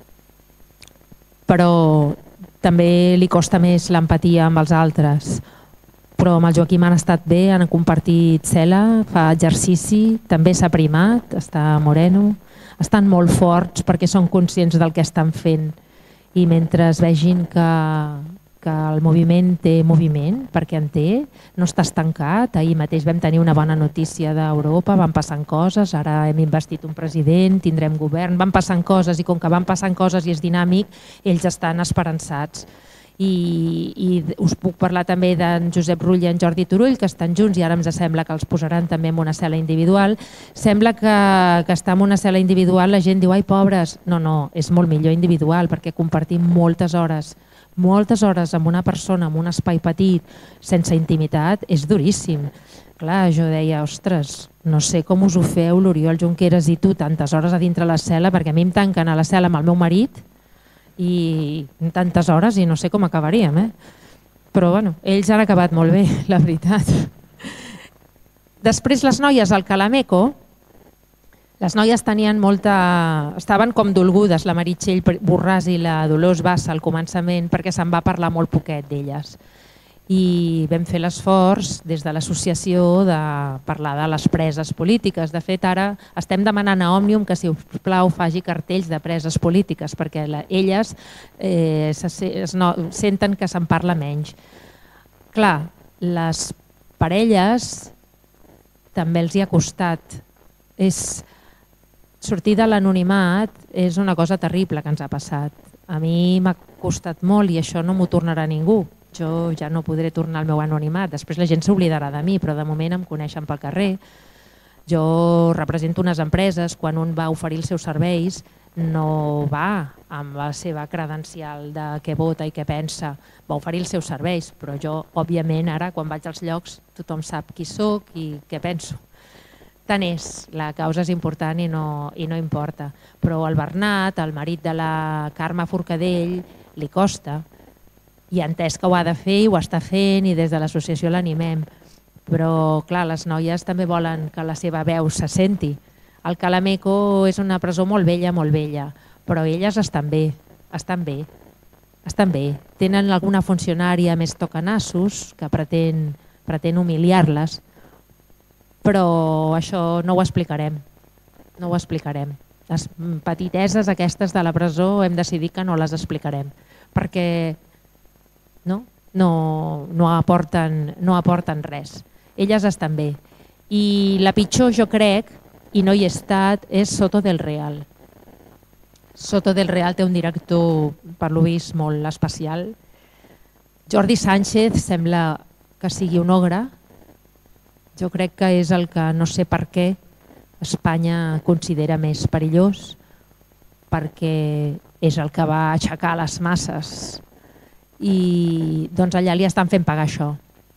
però també li costa més l'empatia amb els altres. Però amb el Joaquim han estat bé, han compartit cel·la, fa exercici, també s'ha primat, està moreno. Estan molt forts perquè són conscients del que estan fent i mentre vegin que el moviment té moviment, perquè en té, no està estancat. Ahir mateix vam tenir una bona notícia d'Europa, van passant coses, ara hem investit un president, tindrem govern, van passant coses i com que van passant coses i és dinàmic, ells estan esperançats. I us puc parlar també d'en Josep Rull i en Jordi Turull, que estan junts i ara ens sembla que els posaran també en una cel·la individual. Sembla que estar en una cel·la individual la gent diu ai pobres, no, és molt millor individual perquè compartim moltes hores amb una persona, en un espai petit, sense intimitat, és duríssim. Clar, jo deia, ostres, no sé com us ho feu, l'Oriol Junqueras i tu, tantes hores a dintre la cel·la, perquè a mi em tanquen a la cel·la amb el meu marit i tantes hores i no sé com acabaríem. Però bueno, ells han acabat molt bé, la veritat. Després les noies al Calameco, les noies estaven com dolgudes, la Meritxell Borràs i la Dolors Bassa al començament, perquè se'n va parlar molt poquet d'elles. I vam fer l'esforç des de l'associació de parlar de les preses polítiques. De fet, ara estem demanant a Òmnium que, si us plau, faci cartells de preses polítiques, perquè elles senten que se'n parla menys. Clar, les parelles també els hi ha costat. Sortir de l'anonimat és una cosa terrible que ens ha passat. A mi m'ha costat molt i això no m'ho tornarà ningú. Jo ja no podré tornar al meu anonimat. Després la gent s'oblidarà de mi, però de moment em coneixen pel carrer. Jo represento unes empreses. Quan un va oferir els seus serveis no va amb la seva credencial de què vota i què pensa. Va oferir els seus serveis, però jo, òbviament, ara quan vaig als llocs tothom sap qui sóc i què penso. Tant és, la causa és important i no importa. Però el Bernat, el marit de la Carme Forcadell, li costa. I ha entès que ho ha de fer i ho està fent i des de l'associació l'animem. Però, clar, les noies també volen que la seva veu se senti. El Calameco és una presó molt vella, però elles estan bé, estan bé. Tenen alguna funcionària més tocanassos que pretén humiliar-les, però això no ho explicarem. Les petiteses aquestes de la presó hem decidit que no les explicarem, perquè no aporten res. Elles estan bé. I la pitjor, jo crec, i no hi he estat, és Soto del Real. Soto del Real té un director, per lo vist, molt especial. Jordi Sánchez sembla que sigui un ogre. Jo crec que és el que no sé per què Espanya considera més perillós, perquè és el que va aixecar les masses. I doncs allà li estan fent pagar això.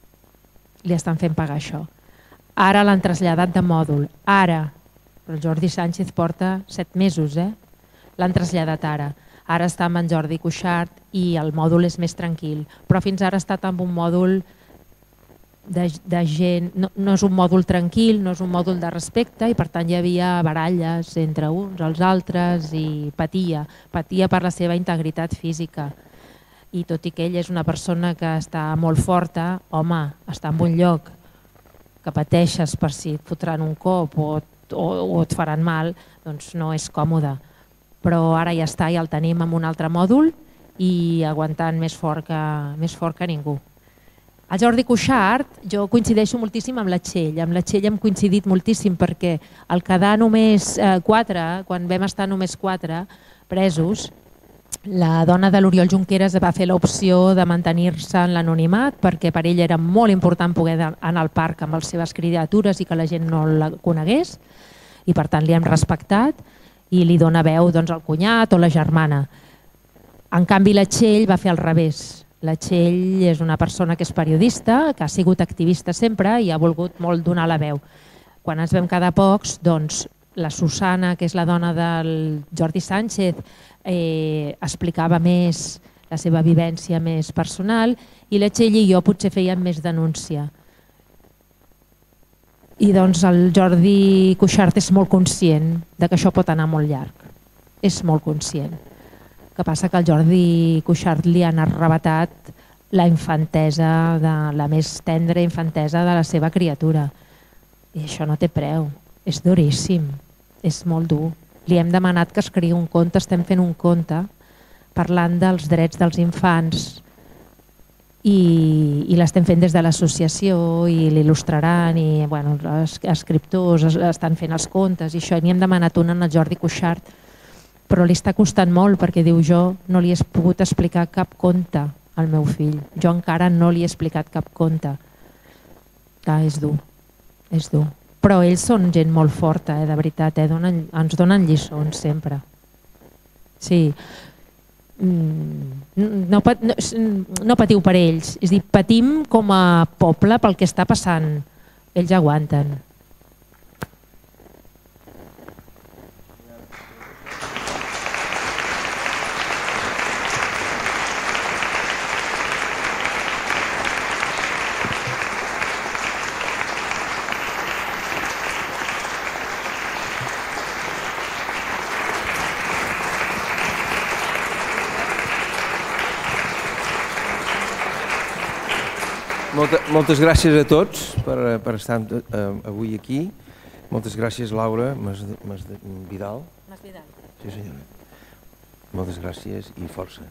Ara l'han traslladat de mòdul. Ara, el Jordi Sánchez porta 7 mesos, l'han traslladat ara. Ara està amb en Jordi Cuixart i el mòdul és més tranquil. Però fins ara ha estat amb un mòdul de gent... No és un mòdul tranquil, no és un mòdul de respecte i per tant hi havia baralles entre uns, els altres i patia per la seva integritat física. I tot i que ell és una persona que està molt forta, home, està en un lloc que pateixes per si et fotran un cop o et faran mal, doncs no és còmode. Però ara ja està, ja el tenim en un altre mòdul i aguantant més fort que ningú. El Jordi Cuixart, jo coincideixo moltíssim amb la Txell. Amb la Txell hem coincidit moltíssim perquè al quedar només 4, quan vam estar només 4 presos, la dona de l'Oriol Junqueras va fer l'opció de mantenir-se en l'anonimat perquè per ell era molt important poder anar al parc amb les seves criatures i que la gent no la conegués i per tant li hem respectat i li dona veu al cunyat o la germana. En canvi la Txell va fer al revés. La Txell és una persona que és periodista, que ha sigut activista sempre i ha volgut molt donar la veu. Quan ens vam quedar pocs, doncs la Susana, que és la dona del Jordi Sánchez, explicava més la seva vivència més personal i la Txell i jo potser fèiem més denúncia. I doncs el Jordi Cuixart és molt conscient de que això pot anar molt llarg. És molt conscient. El que passa que al Jordi Cuixart li han arrebatat la infantesa, la més tendra infantesa de la seva criatura. I això no té preu. És duríssim. És molt dur. Li hem demanat que escrigui un conte, estem fent un conte parlant dels drets dels infants i l'estem fent des de l'associació i l'il·lustraran i els escriptors estan fent els contes i això. N'hi hem demanat un al Jordi Cuixart, però li està costant molt perquè diu jo no li he pogut explicar cap conte al meu fill. Jo encara no li he explicat cap conte. És dur, és dur. Però ells són gent molt forta, de veritat, ens donen lliçons sempre. Sí. No patiu per ells, és a dir, patim com a poble pel que està passant. Ells aguanten. Moltes gràcies a tots per estar avui aquí. Moltes gràcies, Laura Vidal. Sí, senyora. Moltes gràcies i força.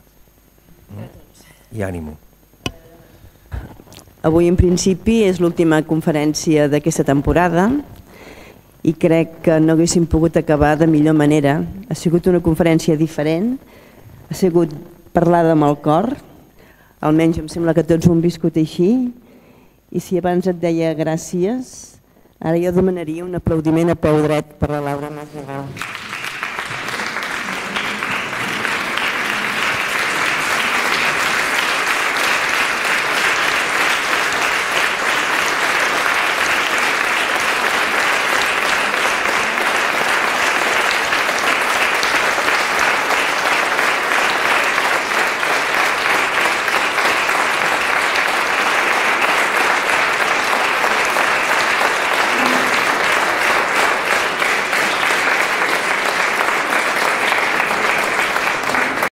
I ànimo. Avui, en principi, és l'última conferència d'aquesta temporada i crec que no haguéssim pogut acabar de millor manera. Ha sigut una conferència diferent, ha sigut parlada amb el cor, almenys em sembla que tots ho hem viscut així, i si abans et deia gràcies, ara jo demanaria un aplaudiment a peu dret per la Laura Vidal.